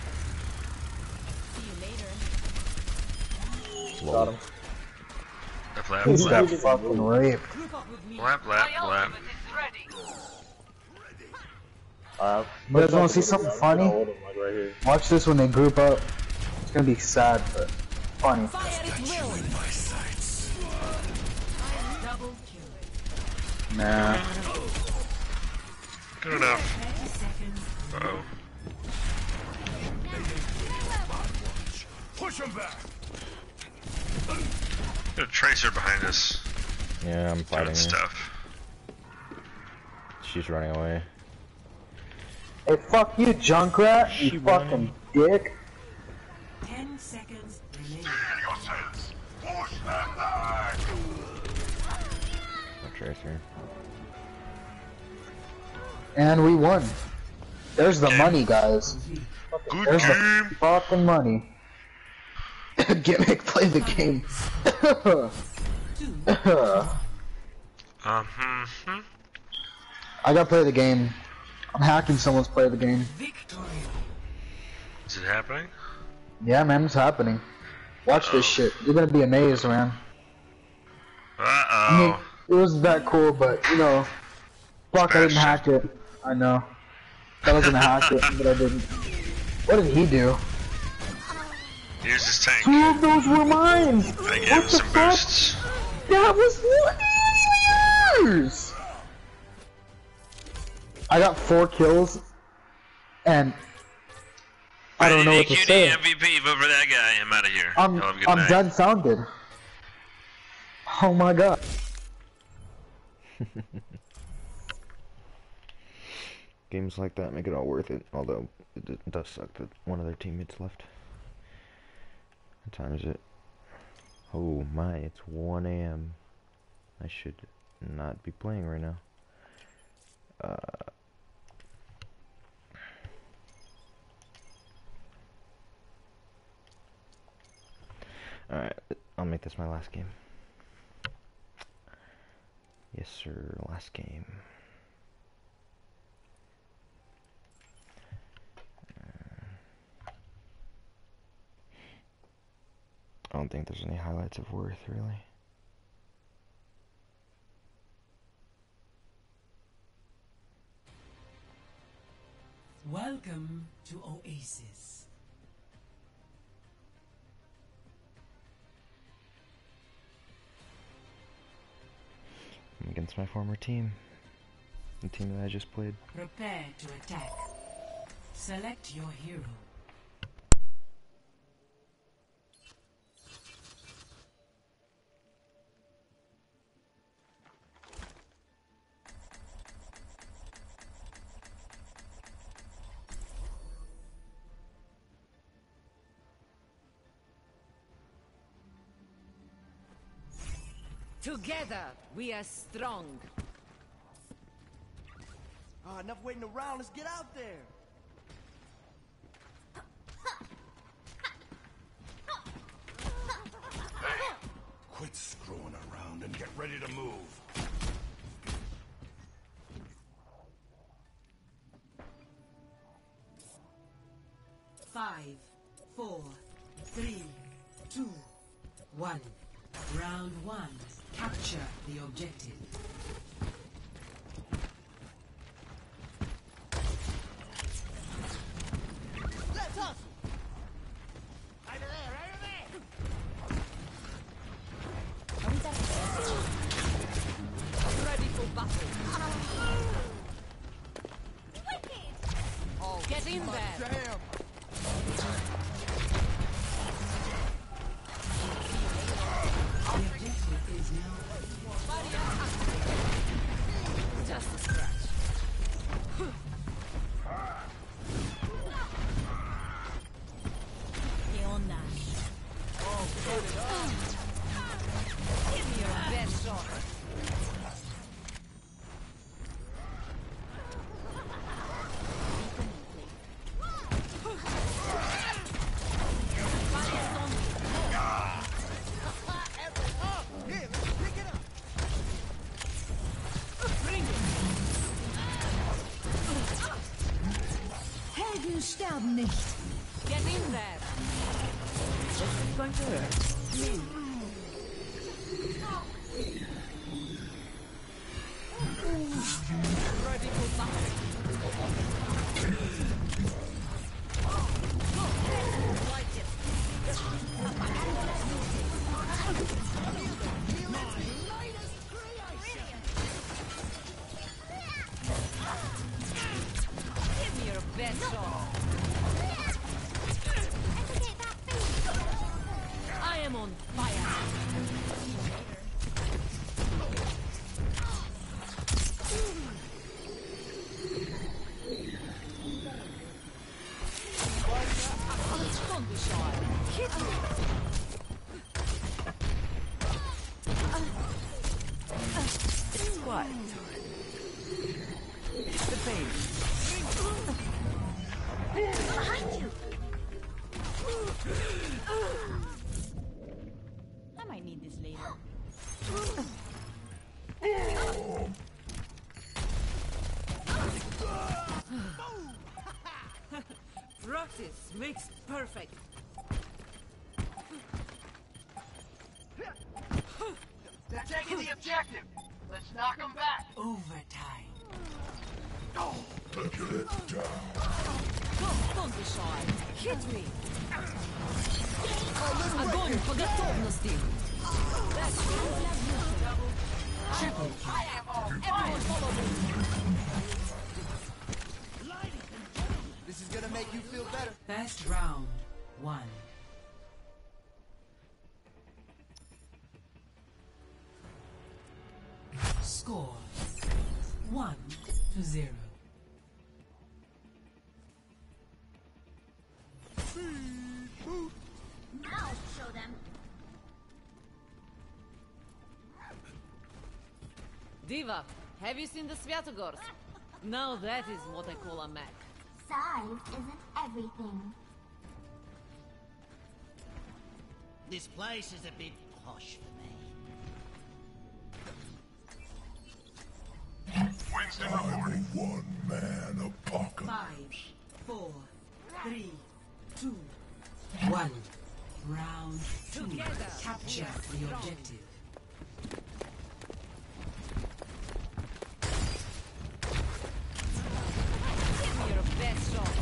See you later. Got him. Lap, He's lap, got fucking raped. lap, lap, lap. You guys wanna see something funny? Hold him, like, right here. Watch this when they group up. It's gonna be sad, but funny. Nah. Good enough. Uh-oh. Push him back. Got a tracer behind us. Yeah, I'm fighting Doing her. stuff. She's running away. Hey, fuck you, Junkrat, you fucking dick. 10 seconds remaining. Push them back. No tracer. And we won. There's the money, guys. Good There's game. the fucking money. Gimmick, play the game. I gotta play the game. I'm hacking someone's play the game. Is it happening? Yeah, man, it's happening. Watch this shit. You're gonna be amazed, man. I mean, it wasn't that cool, but, you know, fuck, I didn't hack it. I know. I was gonna hack it, but I didn't. What did he do? Here's his tank. Two of those were mine! I gave him some boosts. That was yours! I got 4 kills, and I don't know what to say. MVP, vote for that guy. I'm out of here. I'm Y'all have a good night. dumbfounded. Oh my god. Games like that make it all worth it, although it does suck that one of their teammates left. What time is it? Oh my, it's 1 AM. I should not be playing right now. Alright, I'll make this my last game. Yes sir, last game. I don't think there's any highlights of Worth, really. Welcome to Oasis. I'm against my former team. The team that I just played. Prepare to attack. Select your hero. Together, we are strong. Enough waiting around. Let's get out there. Hey, quit screwing around and get ready to move. Five, 4, 3, 2, 1. Round 1. Capture the objective. Let's hustle! Over there, over there! Ready for battle. Oh, get in there. Damn! The objective is now Just a scratch. ¿Qué onda? Give me your best shot. Here, let's pick it up! Bring it. Helden sterben nicht. Get in there. This is going to hurt. Ready for battle. Like it. Give me your best shot. I am on fire. Don't be shy. Hit me. It's quiet time. The baby. Behind you! I might need this later. Practice makes perfect. They're taking the objective! Let's knock them back! overtime. Get down. Don't be shy. Hit me. Огонь по готовности. Triple kill. Everyone follow me. This is gonna make you feel better. First round, 1. Score 1-0. I'll show them. Diva, have you seen the Sviatogors? Now that is what I call a Mac. Size isn't everything. This place is a bit posh for me. Winston reporting. One man apocalypse. 5, 4, 3, 2, 1. Round 2. Together. Capture the objective. Give me your best shot.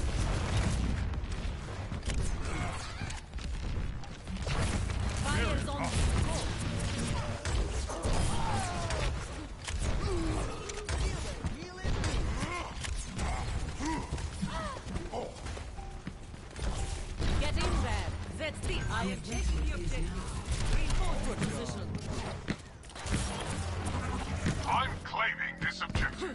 Fire's on. Go. Get in there. That's the I have taken the objective. Reinforce your position. I'm claiming this objective.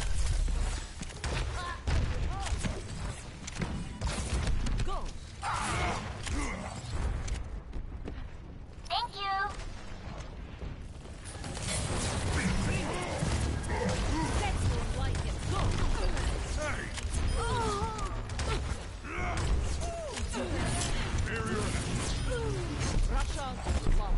Go. Thank you. That's more like it. Go. Rush on. Love.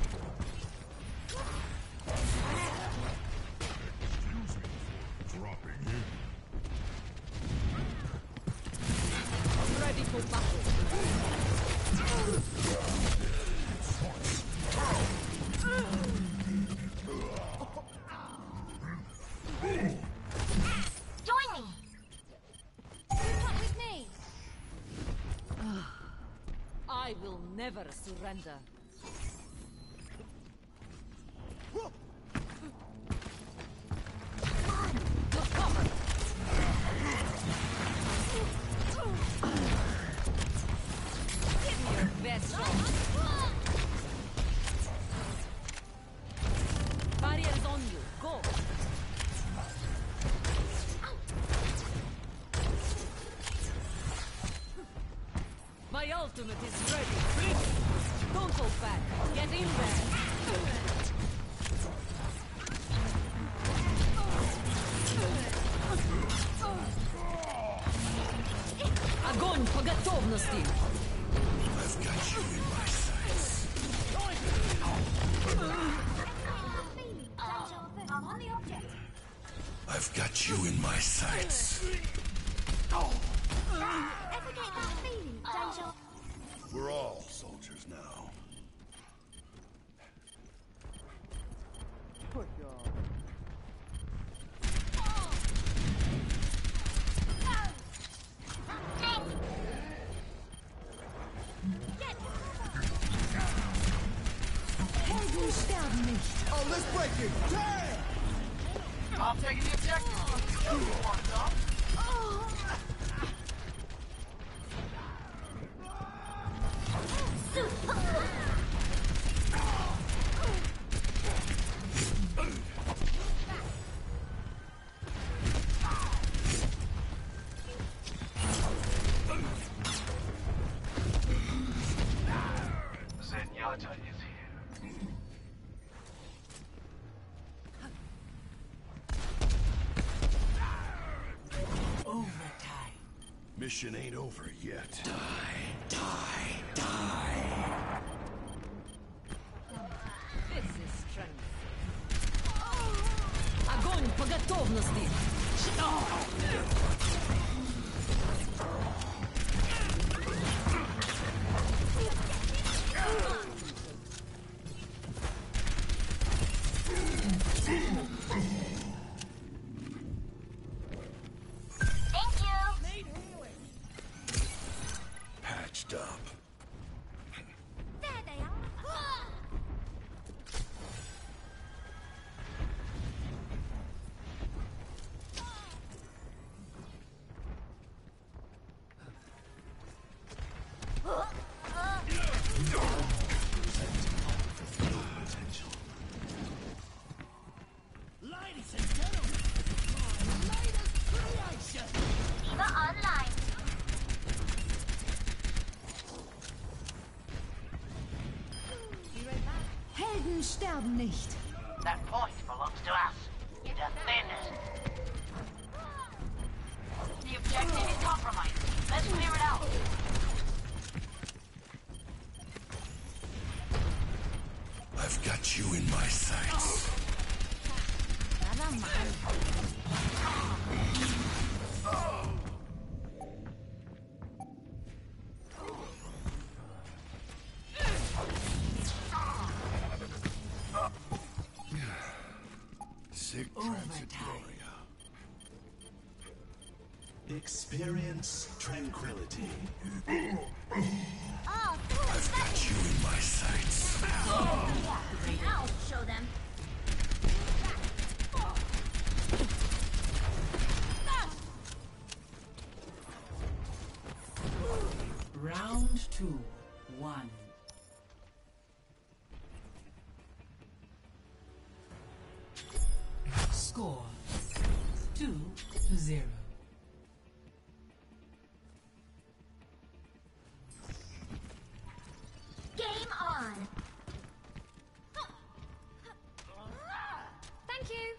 Excuse me for dropping in. Ready for battle. I will never surrender. Give me your best shot. Barriers on you. Go. My ultimate is ready. Don't go back. Get in there. Огонь по готовности. I've got you in my sights. I'm on the object. I've got you in my sights. Ever get that feeling, Deja? We're all soldiers now. Helden sterben nicht. Oh, let's break it! Damn! I'm taking the objective. You want some? Zenyatta is here. Overtime. Mission ain't over yet. Die, die, die. This is strength. Огонь по готовности. Patched up. There they are. Ladies and gentlemen, my latest creation. Diva online. Helden sterben nicht. That point belongs to us. You defend it. The objective is compromised. Let's clear it out. I've got you in my sights. Sic transit gloria. Experience tranquility. I've got you in my sights. I'll show them. Round 2, 1. Score 2-0. Game on. Thank you.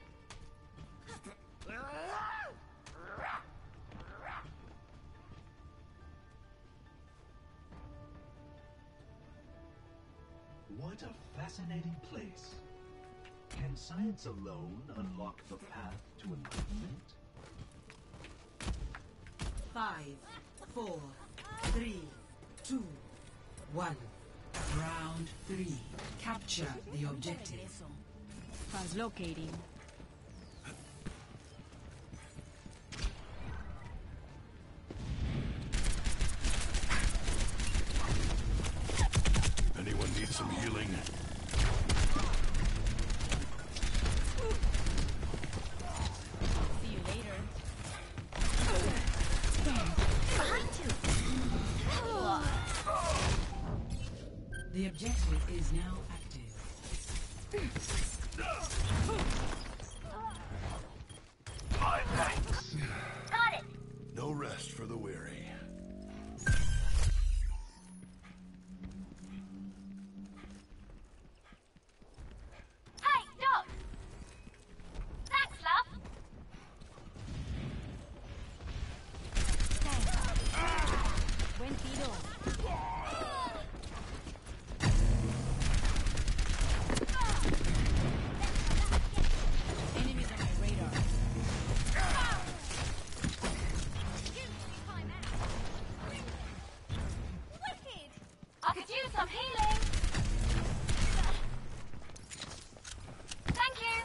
What a fascinating place. Can science alone unlock the path to enlightenment? 5, 4, 3, 2, 1. Round 3. Capture the objective. Translocating. The objective is now active. My thanks. Got it. No rest for the weary. Hey, Doc. Thanks, love. Buen tiro. Enemies on my radar. Wicked. I could use some healing. Thank you.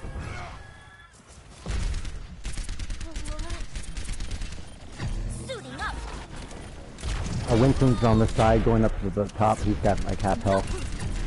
Suiting up. Winston's on the side going up to the top. He's got like half health.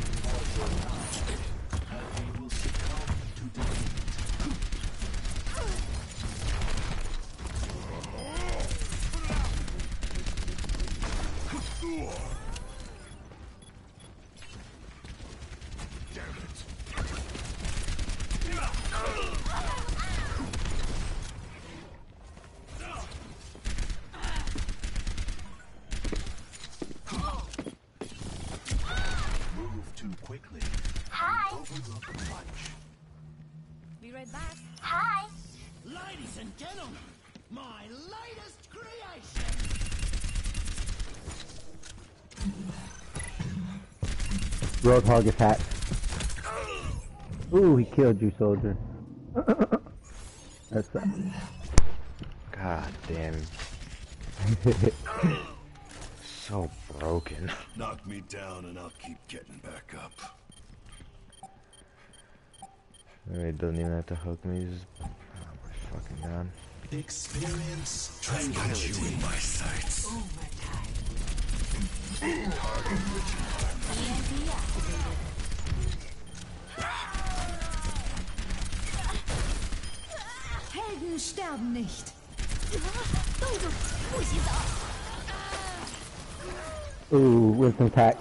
Move too quickly. Hi. Overlook much. Be right back. Hi. Ladies and gentlemen, my latest creation. Roadhog attack. Ooh, he killed you, soldier. That's God damn. So broken. Knock me down and I'll keep getting back up. It doesn't even have to hook me. Just... Oh my fucking god. Experience I've got you in my sights. Helden sterben nicht. Ooh, Winston attack.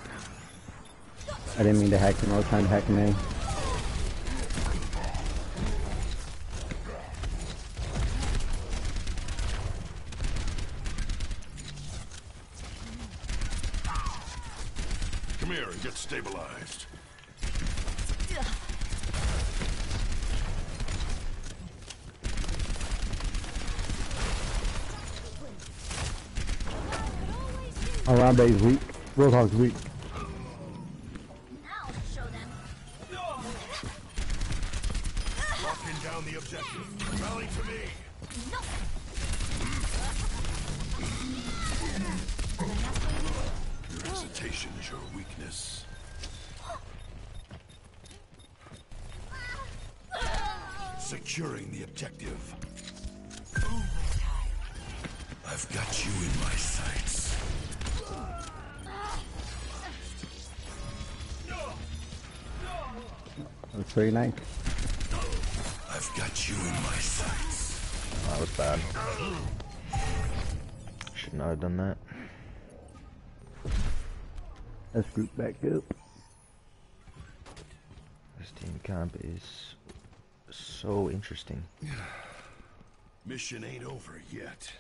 I didn't mean to hack him. I was trying to hack him in. Come here and get stabilized. Arambe's weak. Roadhog's weak. Now show them. Locking down the objective. Rally to me. Your hesitation is your weakness. Securing the objective. I've got you in my sights. That's very nice. I've got you in my sights. That was bad. Should not have done that. Let's group back up. This team comp is so interesting. Mission ain't over yet.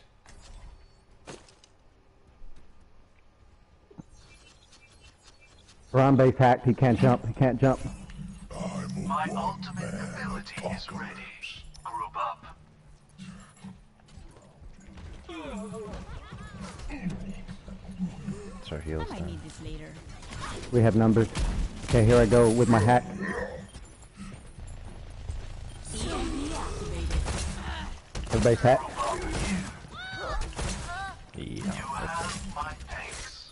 Arambe's hacked. He can't jump. He can't jump. My ultimate ability is ready. Group up. It's our heals I might time. need this later. We have numbers. Okay, here I go with my hack. Everybody's hacked. Yeah. My thanks.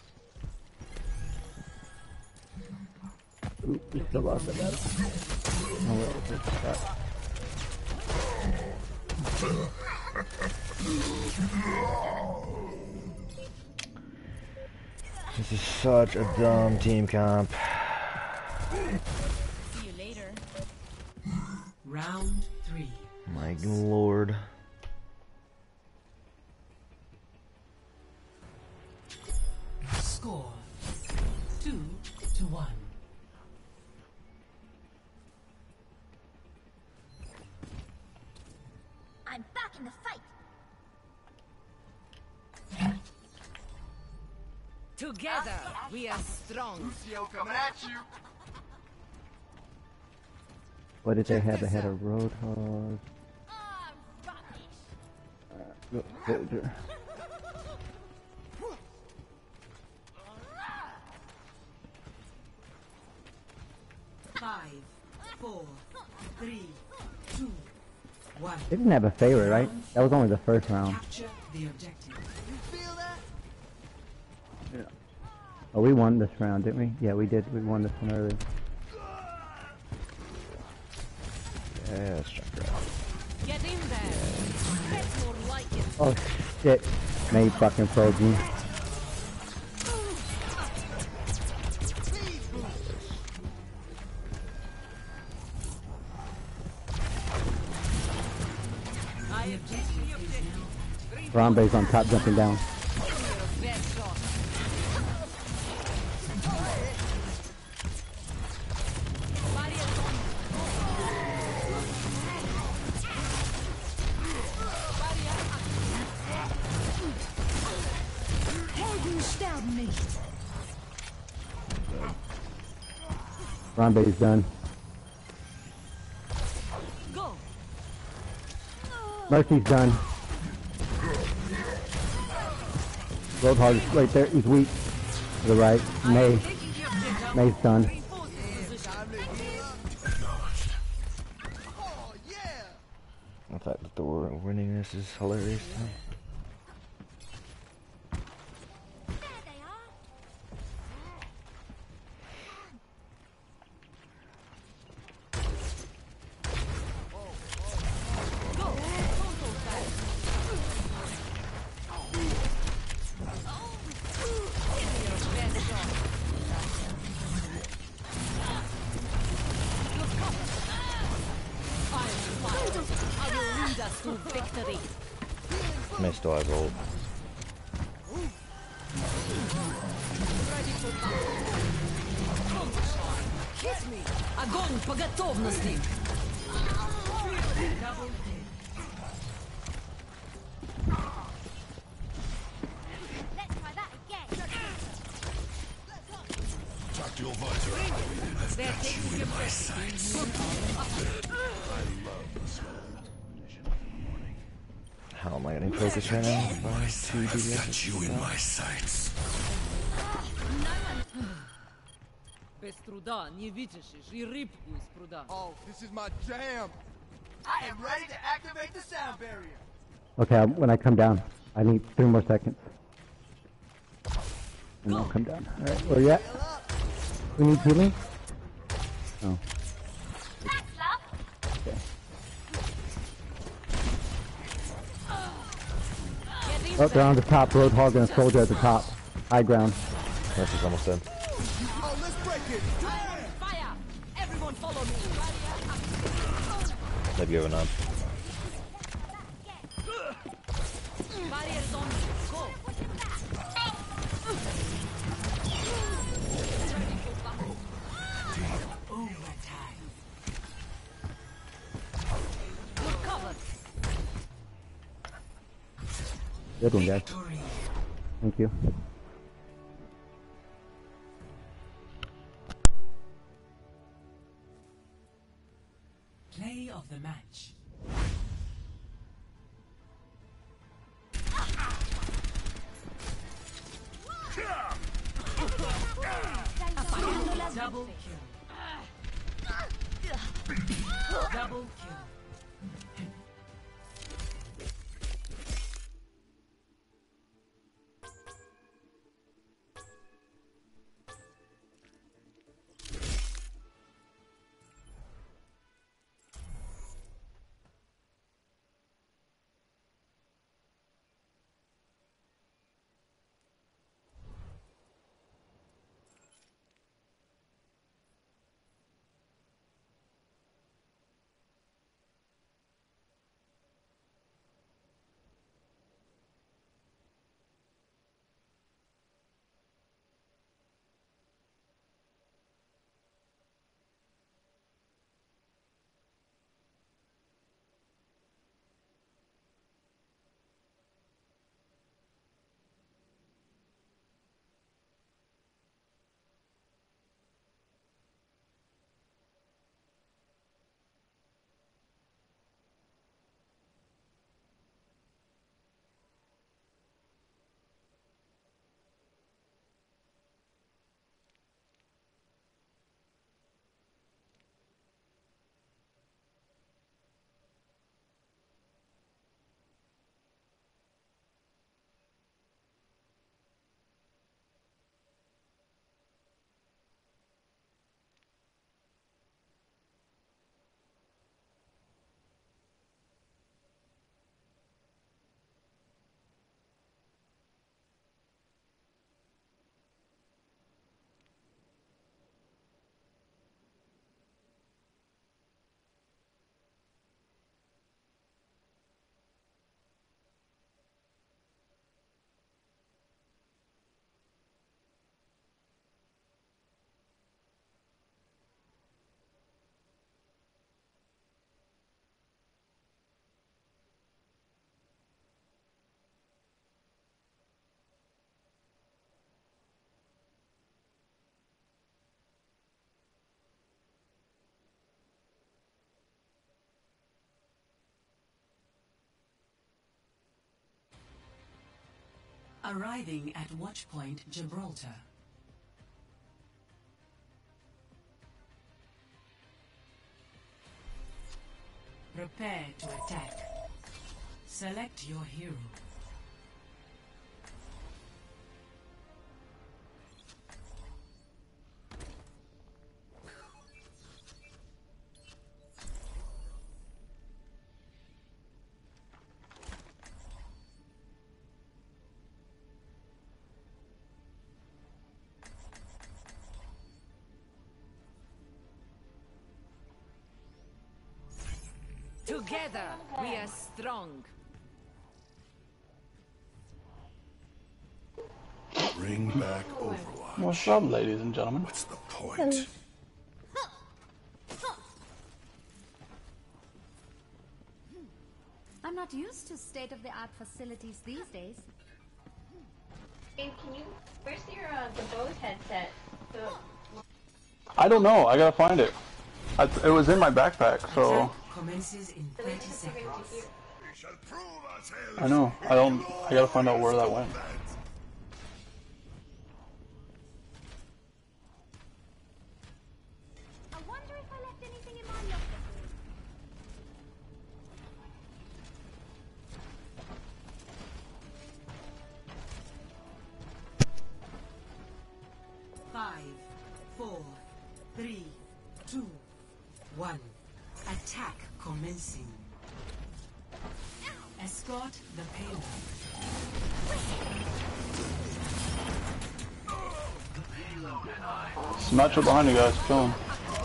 Ooh, we still lost that battle. Oh, well, it's shot. This is such a dumb team comp. See you later. Round 3. My lord. Score 2-1. 1. I'm back in the fight. Together, we are strong. Lucio coming at you. What did they have? They had a Roadhog. No, Soldier. Five, 4, 3, 2, 1. They didn't have a favorite, right? That was only the first round. Capture the objective. You feel that? Yeah. Oh, we won this round, didn't we? Yeah, we did. We won this one early. Yeah, let's check her out. Get in there. That's more like it. Oh shit. May fucking froze me. I have taken the objective. Harambe's on top jumping down. Best shot. Helden sterben nicht. Harambe's done. Go. Mercy's done. Roadhog is right there. He's weak. To the right. May. May's done. I thought that the winning this is hilarious to me. May still have ult. Hit me. Огонь по готовности. Tactical visor activated. I've got you in my sights. How am I getting focused right now? By 2 DBS. Got you in my sights. Без труда не вытащишь и рыбку из пруда. Oh, this is my jam. I am ready to activate the sound barrier. Okay, when I come down, I need 3 more seconds. And I'll come down. Alright, where you at? We need healing? Oh. Okay. Oh, they're on the top. Roadhog and a soldier at the top. High ground. Mercy's almost dead. Oh, let's break it. Fire! Everyone follow me. Maybe you have a nod. Barriers on. Go. Good cover. Good one, guys. Thank you. Play of the match. Double kill. Double kill. Arriving at Watchpoint Gibraltar. Prepare to attack. Select your hero. Together, we are strong. Bring back Overwatch. What's up, ladies and gentlemen? What's the point? I'm not used to state-of-the-art facilities these days. Hey, where's your the Bose headset? I don't know. I gotta find it. It was in my backpack, so. Commences in 30 seconds. I know. I gotta find out where that went. I wonder if I left anything in my locker. 5, 4, 3, 2, 1. Attack commencing. Escort the payload. Smash up behind you guys, kill him.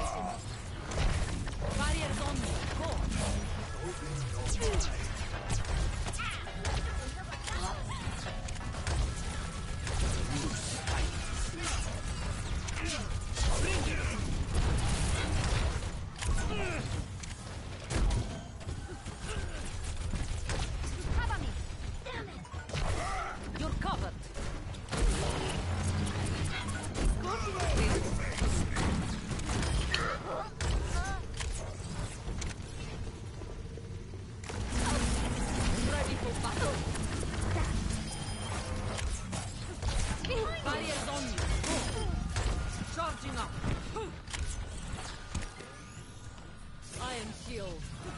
You're covered. Ready for battle. Barriers on you. Charging up. Iron shield.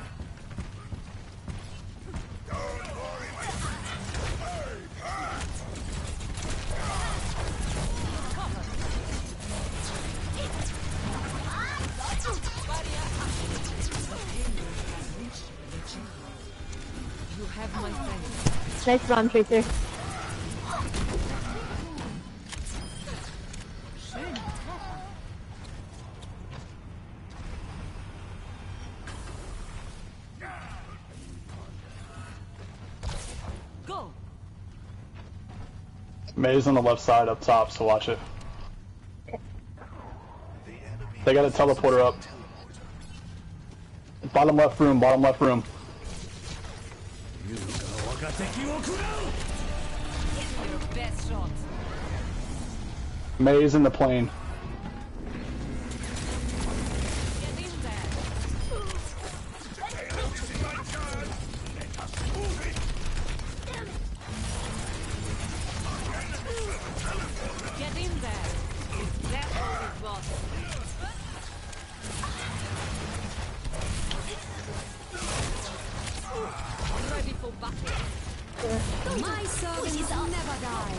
You have my friend. Nice run, Tracer. Go. May's on the left side up top, so watch it. They got a teleporter up. Bottom left room, bottom left room. Your best shot. May's in the plane. Get in there. Get in there. That's all we've got. Ready for battle. My servants never die.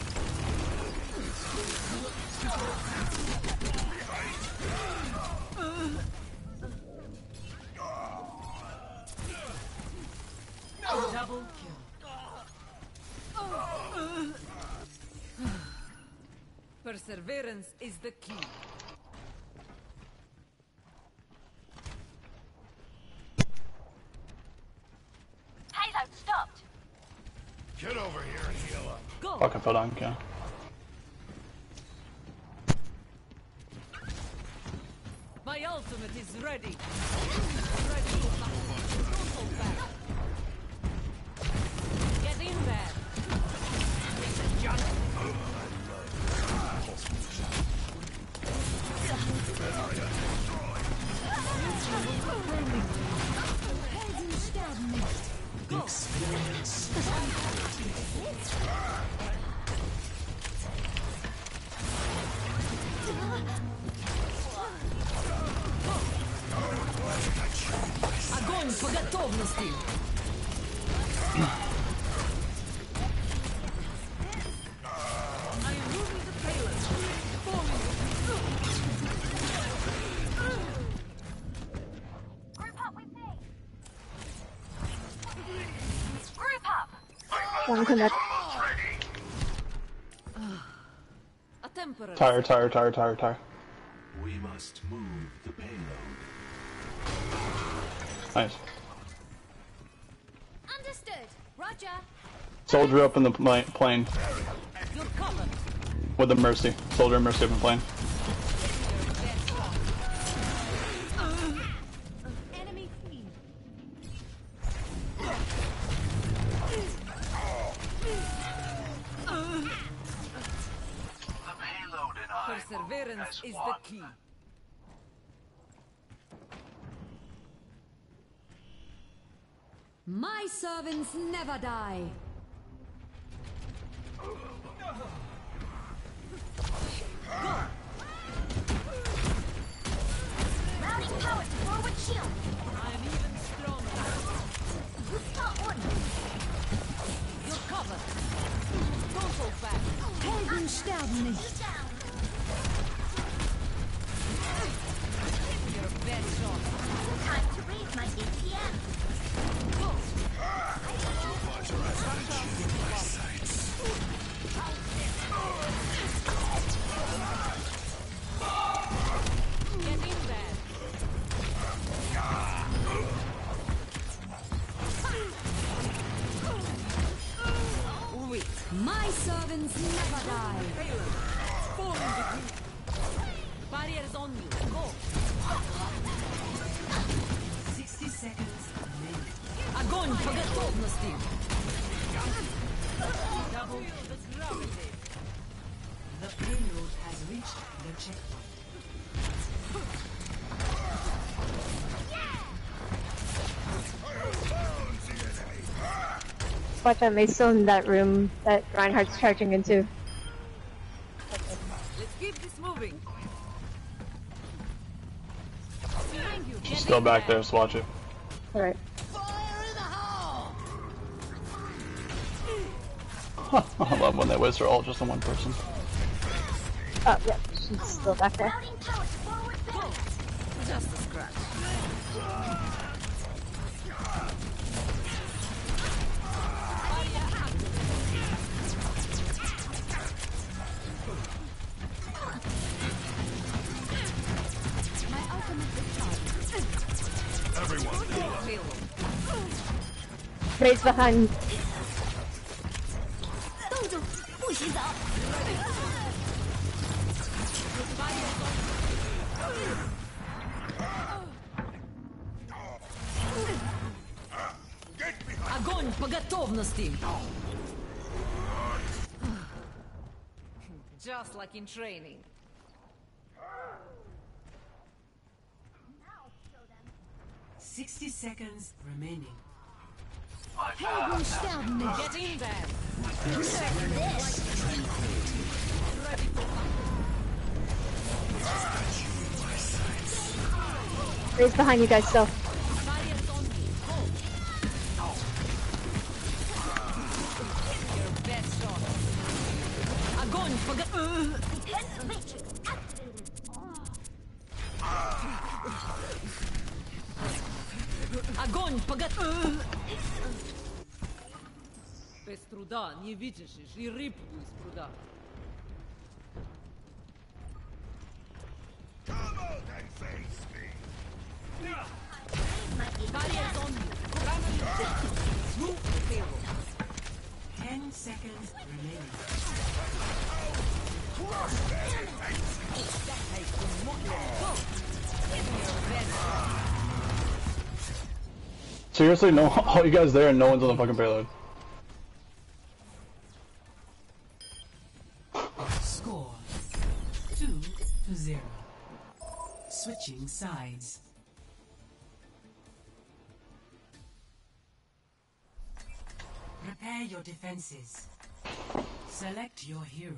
Double kill. Perseverance is the key. Payload stopped. Get over here and heal up. Go. Fucking fell down, okay. My ultimate is ready. Ready for battle. Don't hold back. Get in there. Piece of junk. Experience. готовности. I am moving the payload. Falling. Group up with me. Group up. One connect. A temporary. Tire. We must move the payload. Nice. Understood. Roger. Soldier up in the plane. You're covered. With the Mercy. Soldier and Mercy up in plane. Enemy free. Perseverance is the key. My servants never die. Routing power to forward shield. I am even stronger. Gusta on. You're covered. Don't go back. Helden sterben nicht. Your best shot. Time to raise my ATM. Get in there. Wait. My servants never die. Payload. Fall in the group. Barriers on you. Go. 60 seconds remaining. Огонь по готовности. Double the gravity. The payload has reached the checkpoint. Watch out, May still in that room that Reinhardt's charging into. Let's keep this moving. Behind you. She's still back there, so watch it. Alright. I love when they waste their ult just on one person. Oh, yeah, she's still back there. Just a scratch. Raise behind. 冻住，不许走。 Огонь по готовности. Just like in training. — 60 seconds remaining. Helden sterben nicht. Get in there. Raise behind you guys still. Barriers on you. Go. Your best shot. Огонь по Огонь по Без труда не вытащишь и рыбку из пруда. Come out and face me. Barriers on you. Move the payload. 10 seconds remaining. Seriously, no, all you guys there and no one's on the fucking payload. Score 2-0. Switching sides. Prepare your defenses. Select your hero.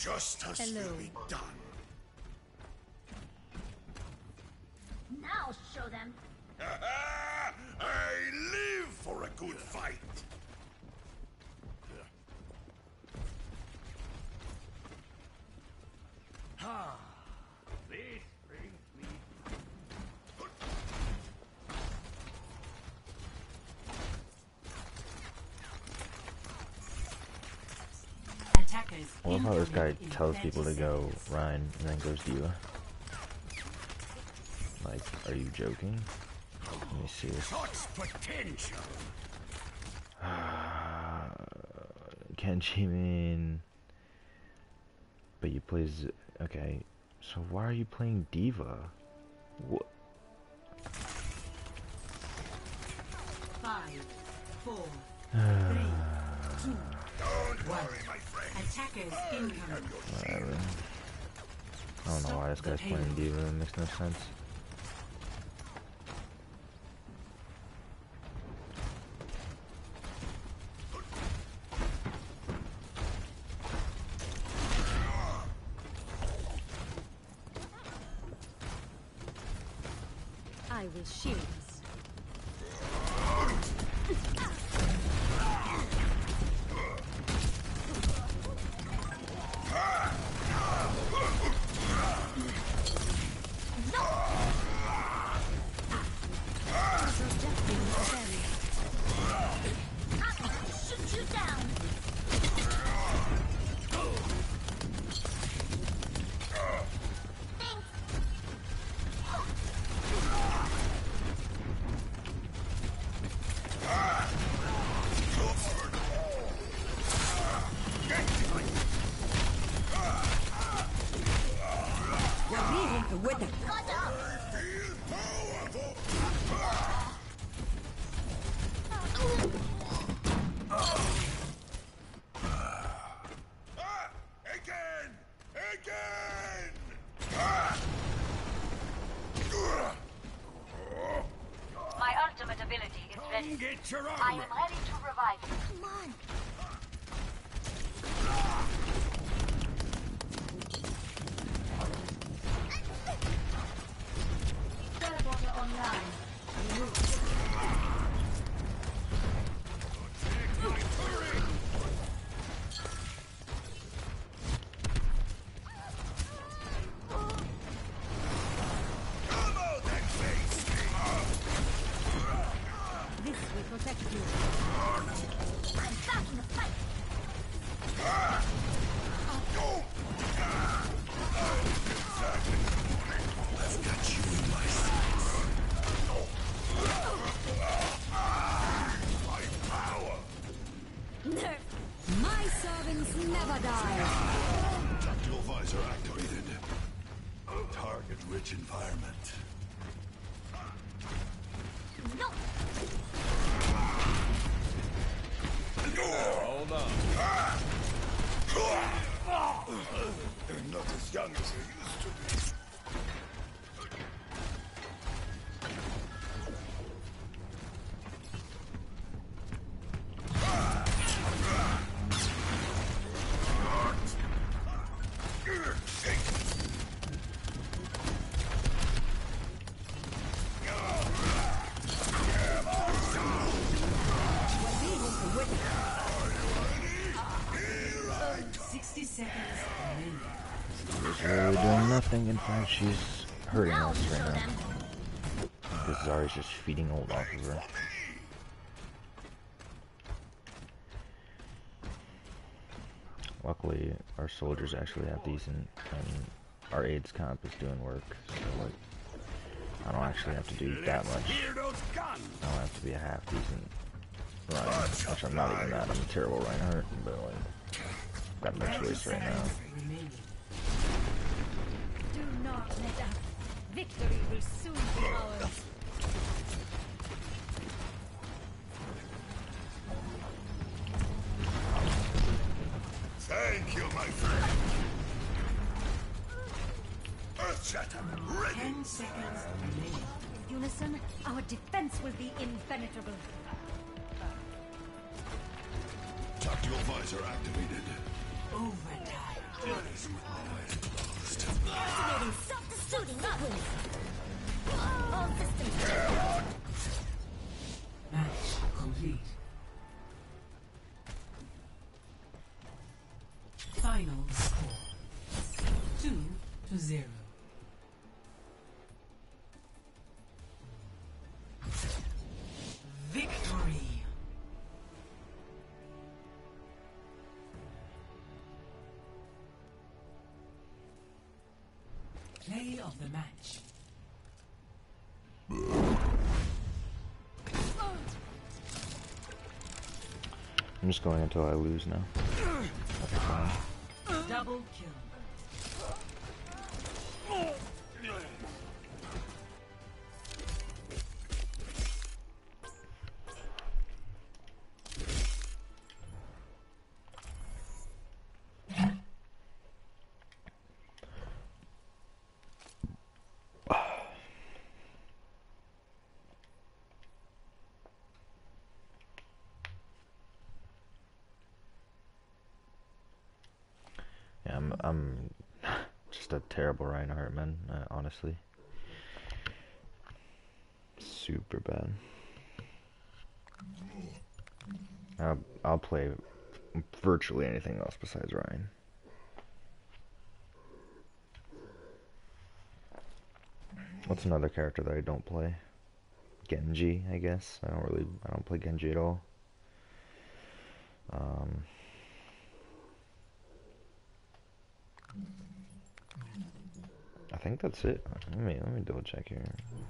Justice will be done. Now show them. I live for a good fight. This brings me. Attackers. I love how this guy tells people to go Ryan and then goes Diva. Like, are you joking? Let me see this. Potential. Kenshi man. But you play okay. So why are you playing Diva? What? 5, 4, 3, 2, 1. Attackers incoming. Whatever. I don't know why this guy's playing Diva. It makes no sense. I will shield us. Shoot you down. With it. My ultimate ability is ready. Get your I am ready to revive you. Come on. Teleporter online. This will protect you. I'm back in the fight. I've got you in my sights. My power. Nerf. My servants never die. Tactical visor activated. Target-rich environment. No. Hold on. They're not as young as they used to be. She's really doing nothing. In fact, she's hurting us right now. Because Zarya's just feeding ult off of her. Luckily, our soldiers actually have decent, and our aids comp is doing work, so like, I don't actually have to do that much. I don't have to be a half decent Ryan, which I'm not even that. I'm a terrible Reinhardt, but like, got no choice right now. Do not let up. Victory will soon be ours. Thank you, my friend. Earthshatter, ready. 10 seconds remaining. Unison, our defense will be impenetrable. Tactical visor activated. Overtime. Activating self-destructing up. All systems. Match complete. Final score 2-0. Victory. Play of the match. I'm just going until I lose now. That's fine. Double kill. Yeah, I'm just a terrible Reinhardt, man, honestly. Super bad. I'll play virtually anything else besides Ryan. What's another character that I don't play? Genji, I guess. I don't play Genji at all. I think that's it. Let me double check here.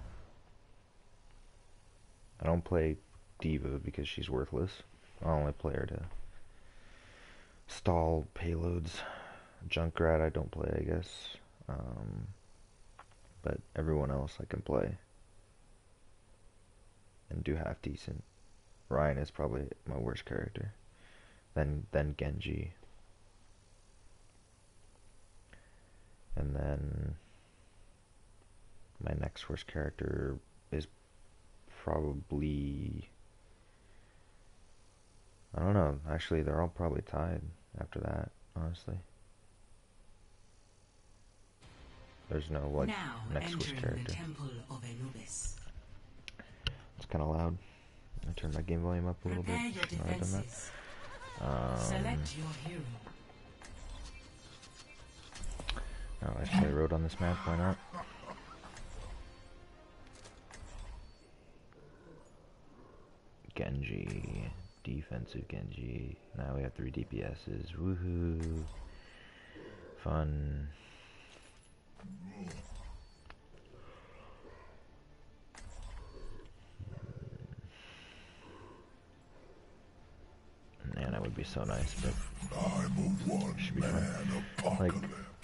I don't play D.Va because she's worthless. I only play her to stall payloads. Junkrat I don't play, I guess. But everyone else I can play and do half decent. Ryan is probably my worst character. Then Genji. And then my next worst character is probably, I don't know, actually they're all probably tied after that, honestly. There's no like now next worst character. The Temple of Anubis. It's kind of loud. I turned my game volume up a little bit. Prepare your defenses. Select your hero. Oh, I play Road on this map, why not? Genji, defensive Genji. Now we have 3 DPSs. Woohoo! Fun. Man, that would be so nice, but should be fun. Like,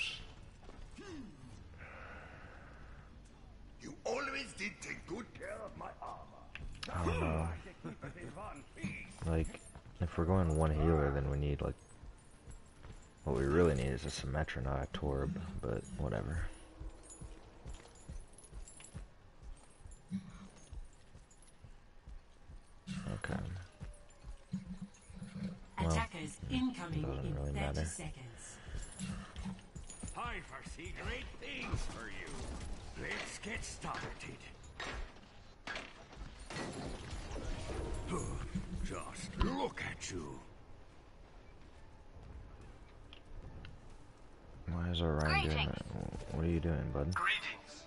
you always did take good care of my armor. I don't know. Like, if we're going one healer, then we need, like, what we really need is a Symmetra, not a Torb, but whatever. Okay. Well, Attackers incoming doesn't in really 30 matter. seconds. I foresee great things for you. Let's get started. Just look at you. Why is Orion doing that? What are you doing, bud? Greetings.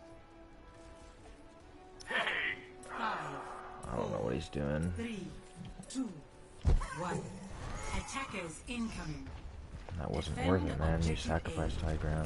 Hey. I don't know what he's doing. 3, 2, 1. Attackers incoming. That wasn't worth it, man. You sacrificed high ground.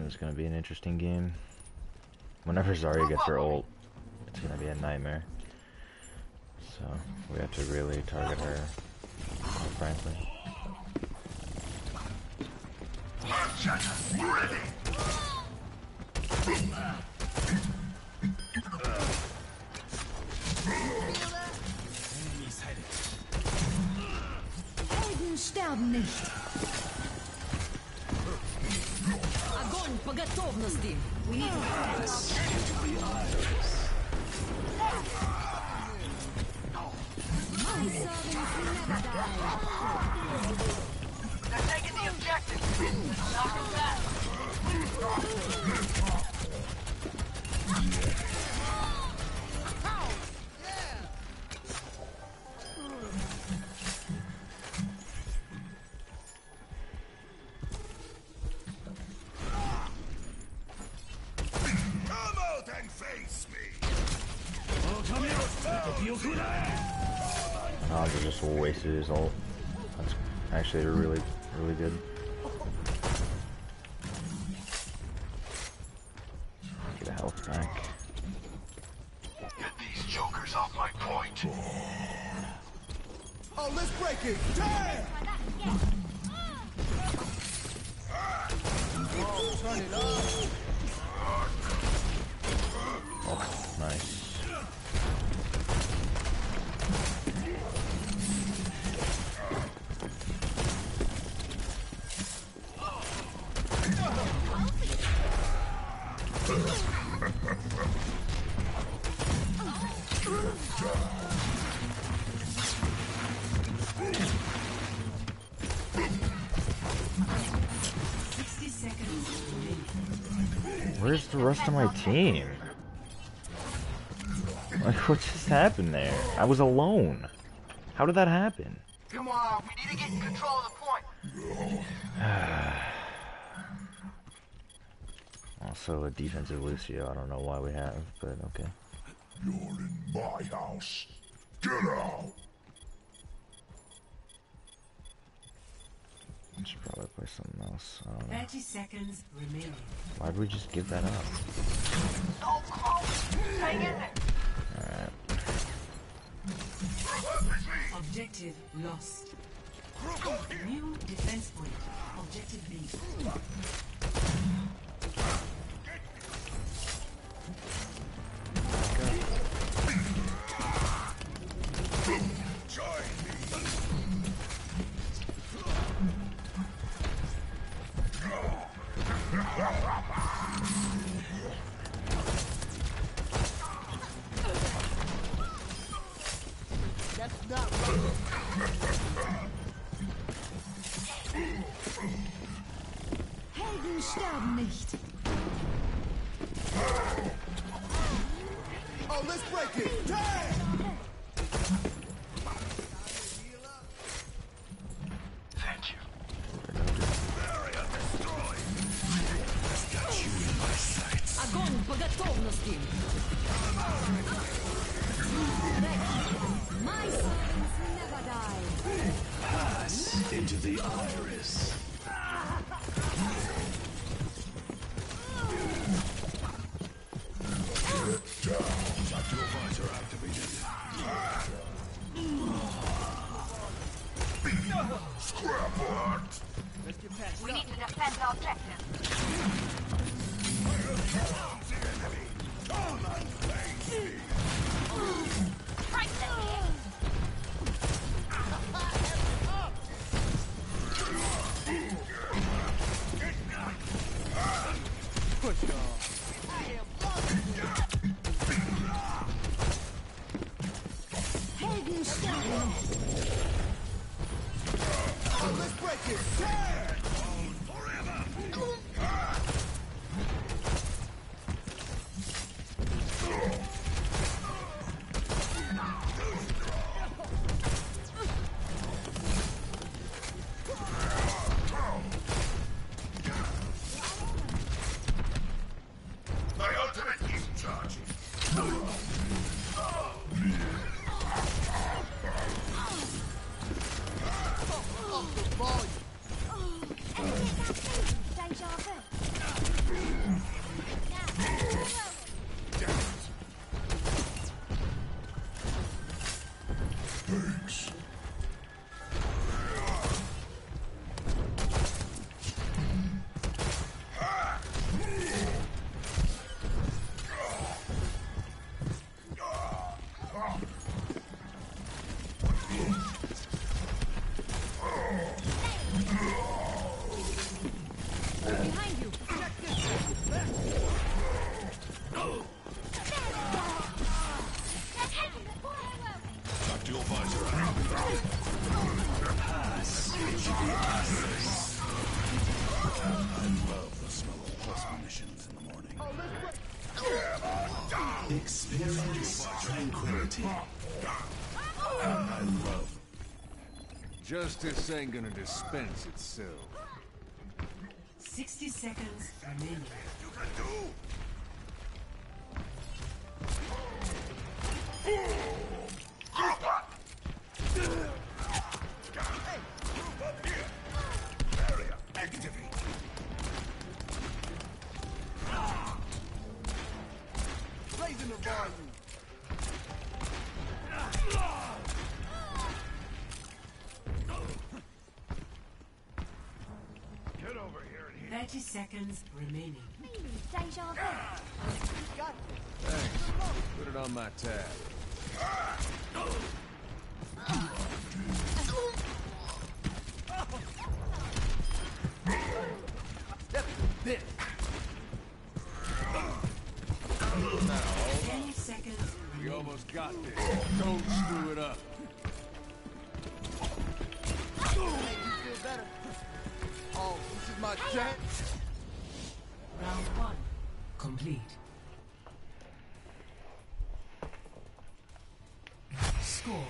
is gonna be an interesting game. Whenever Zarya gets her ult, it's gonna be a nightmare. So we have to really target her, frankly. Helden sterben nicht. Огонь по готовности. We need to pass into the iris. My servants never die. They're taking the objective. Knock them back. Oh, they just wasted his ult. That's actually really good. Get a health back. Get these jokers off my point. Oh, let's break it! Damn! Oh, turn it up. Oh, nice. Where's the rest of my team? Like, what just happened there? I was alone. How did that happen? Come on, we need to get in control of the point. Also, a defensive Lucio. I don't know why we have, but okay. You're in my house. Get out! I should probably play something else. I don't know. 30 seconds remaining. Why'd we just give that up? So close. Hang in there. Alright. Objective lost. New defense point. Objective B. That's not right. Helden sterben nicht. Oh, let's break it! Damn! Thank you. Barrier destroyed. I've got you in my sights. Огонь по готовности. My servants never die. Pass into the iris. Get down. Your visor activated. Scrap heart. We need to defend the objective. Come and face me. Push off. Helden sterben nicht. Oh, let's break it! Damn! My ultimate is charging. Off the volume. love the smell of plus munitions in the morning. Experience tranquility. I love. Justice ain't gonna dispense itself. 60 seconds remaining. You can do. Raising the volume. Get over here and hit. 30 seconds remaining. Deja vu. Thanks. Put it on my tab. Step this. Now, 10 seconds. we almost got this. Don't screw it up. Make you feel better. Oh, this is my chance. Round 1 complete. Score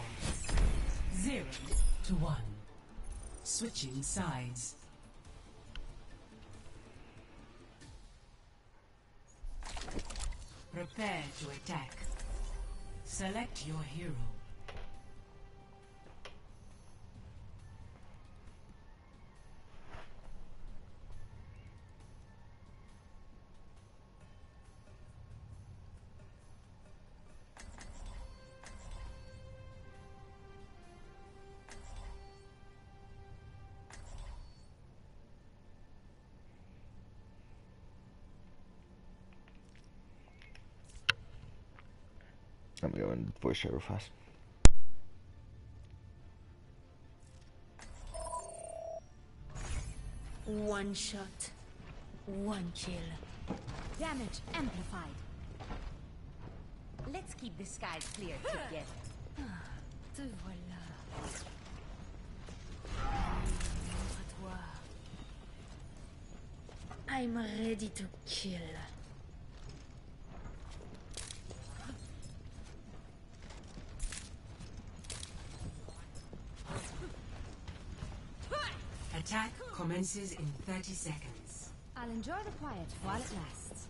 0-1. Switching sides. Prepare to attack. Select your hero. I'm going voice chat real fast. One shot, one kill. Damage amplified. Let's keep the skies clear together. Te voilà. Toi. I'm ready to kill. Attack commences in 30 seconds. I'll enjoy the quiet while it lasts.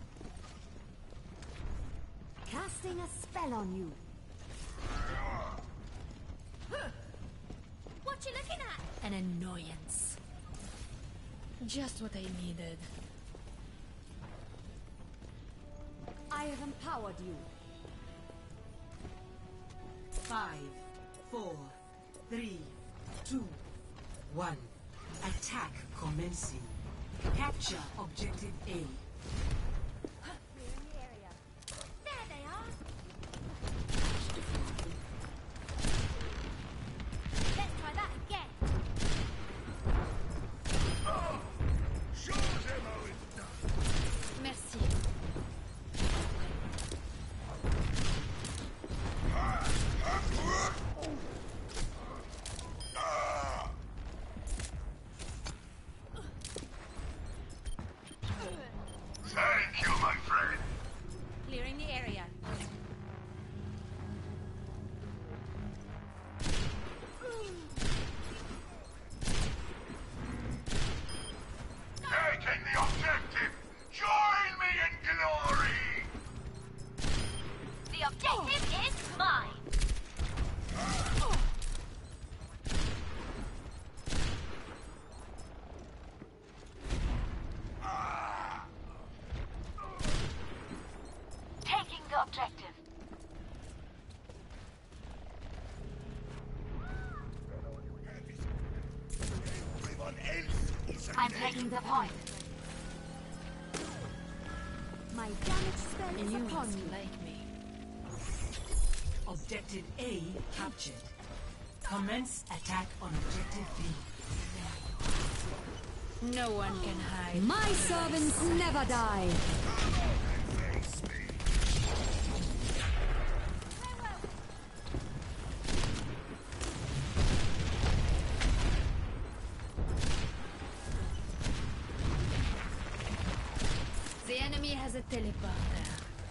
Casting a spell on you. What you looking at? An annoyance. Just what I needed. I have empowered you. 5, 4, 3, 2, 1. Attack commencing. Capture objective A. There they are. Let's try that again. Show them how it's done. Merci. Thank you, my friend. Clearing the area. Taking the objective. Join me in glory. The objective is mine. Taking the objective. Everyone else is I'm taking the point. My damage spell is upon you. Like me. Objective A captured. Commence attack on objective B. No one can hide. My servants never die. Enemy has a teleporter.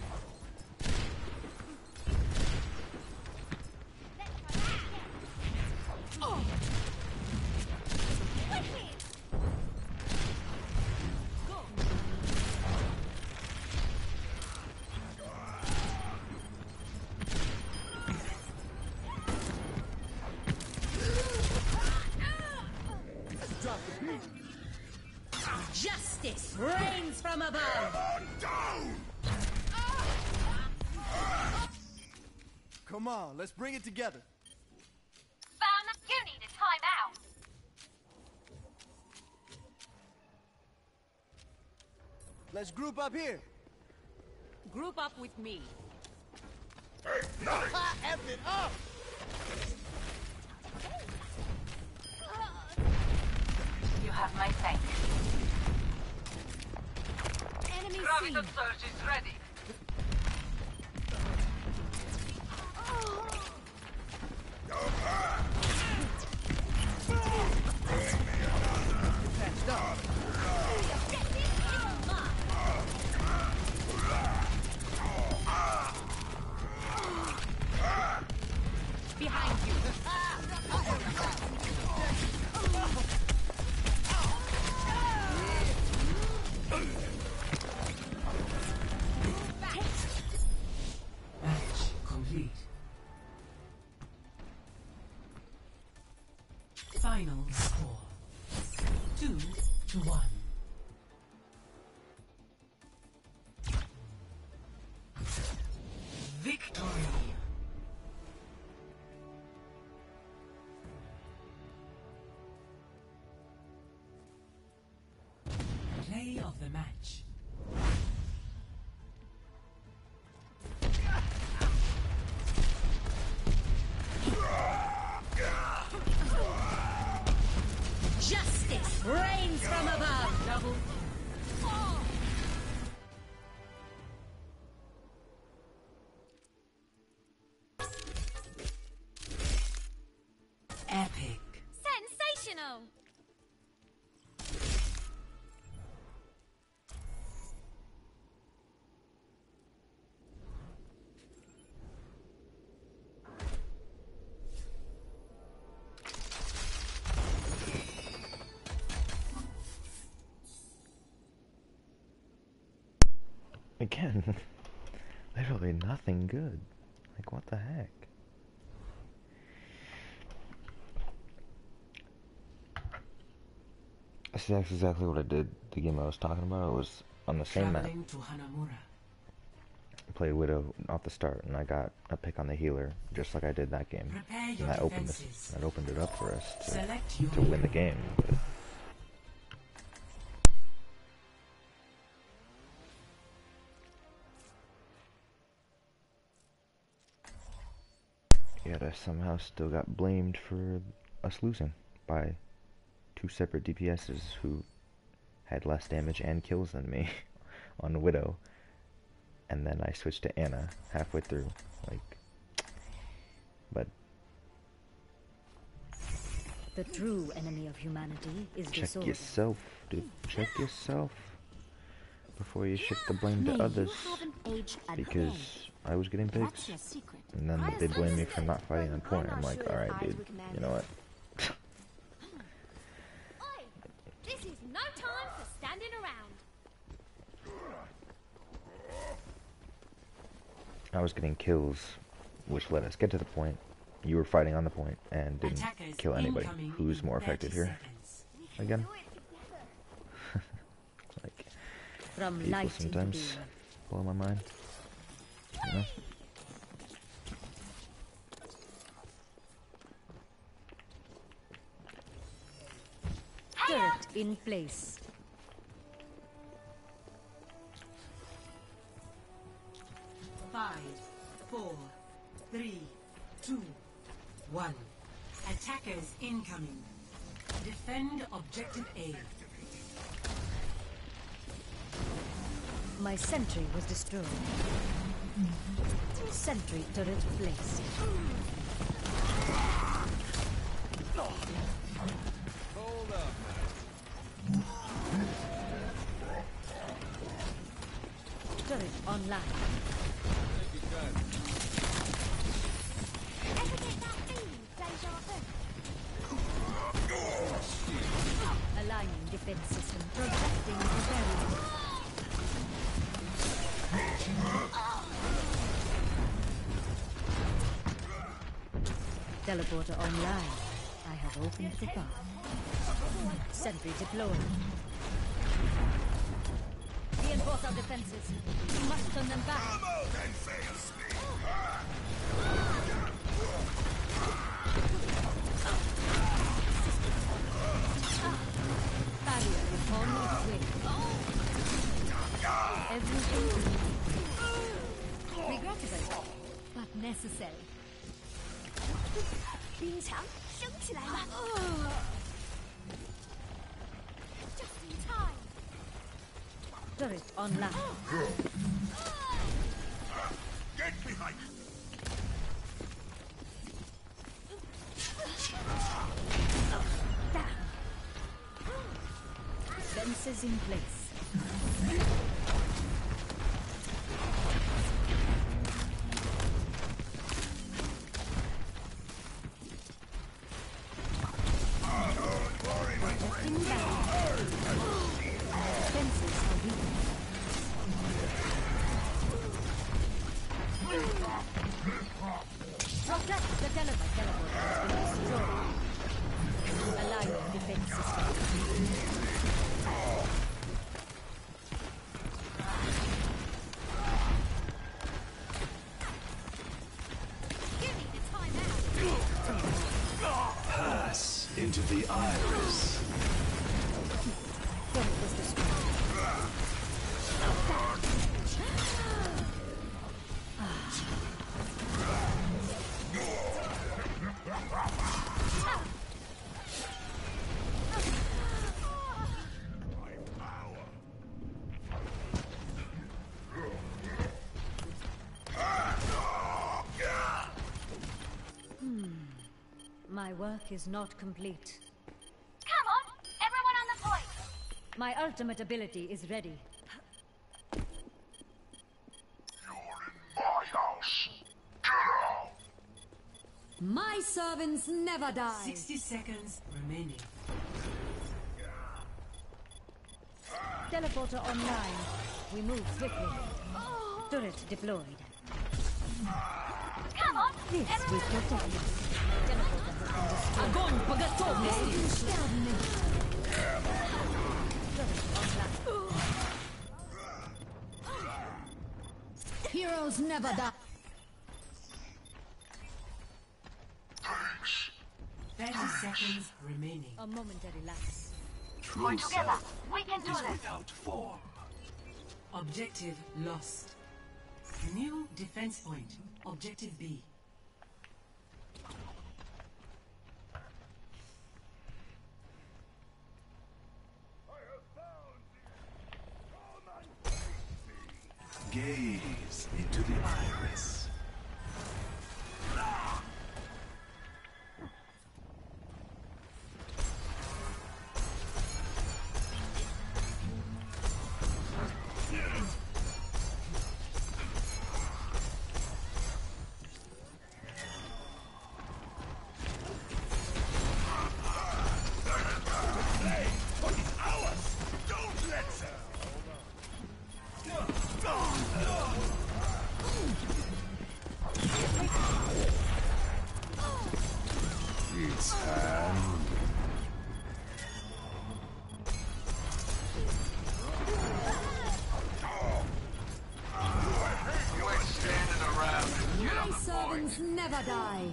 Justice reigns from above. Come on, let's bring it together. Fam, you need a timeout. Let's group up here. Group up with me. F it up! You have my thanks. Enemy Graviton seen. surge is ready. Behind you. Match complete. Final score 2-1. Victory. Play of the match. Justice reigns from above. Double. Epic. Sensational. Again, literally nothing good. Like, what the heck? See, that's exactly what I did. The game I was talking about, it was on the same map. Traveling to Hanamura. I played Widow off the start, and I got a pick on the healer, just like I did that game. Prepare And your that opened defenses. that opened it up for us Select your to win the game. But yet I somehow still got blamed for us losing by 2 separate DPSs who had less damage and kills than me on Widow. And then I switched to Anna halfway through. Like, but The true enemy of humanity is check disorder. yourself, dude. Check yourself before you shift the blame Nay, to you others. haven't aged a Because day. I was getting That's pigs. your secret. And then they blame me for not fighting on point. I'm like, alright, dude. You know what? Oi! This is no time for standing around. I was getting kills, which let us get to the point. You were fighting on the point and didn't Attackers kill anybody. incoming Who's in more 30 effective here? seconds. Again? Like, From people light into sometimes being. blow my mind. You know? Turret in place. Five, 4, 3, 2, 1. Attackers incoming. Defend objective A. My sentry was destroyed. Sentry turret placed. Hold up. Turret online. Aligning defense system. Protecting the barrier. Teleporter online. I have opened the path. Sentry deployed. Reinforce our defenses. We must turn them back. Barrier is on its way. Everything regrettable, but necessary. 冰墙升起来了。Just in time. Turret online. Get behind! Fences in place. Pass into the iris. My work is not complete. Come on, everyone on the point. My ultimate ability is ready. My house. Get out! My servants never die. 60 seconds remaining. Teleporter online. We move swiftly. Turret deployed. Come on, This will protect us. Teleporter has been destroyed. Огонь по готовности! Heroes never die. Thanks. 30 seconds remaining. A momentary lapse. We're together. We can do Is this. without form. Objective lost. New defense point. Objective B. Gaze into the iris. It's time. My servants never die.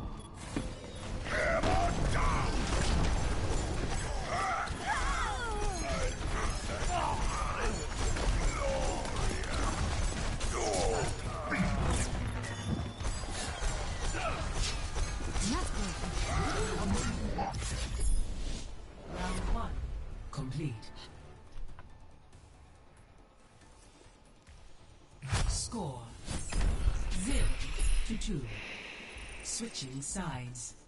Hammer down! Round 1 complete. Score 0-2. Switching sides.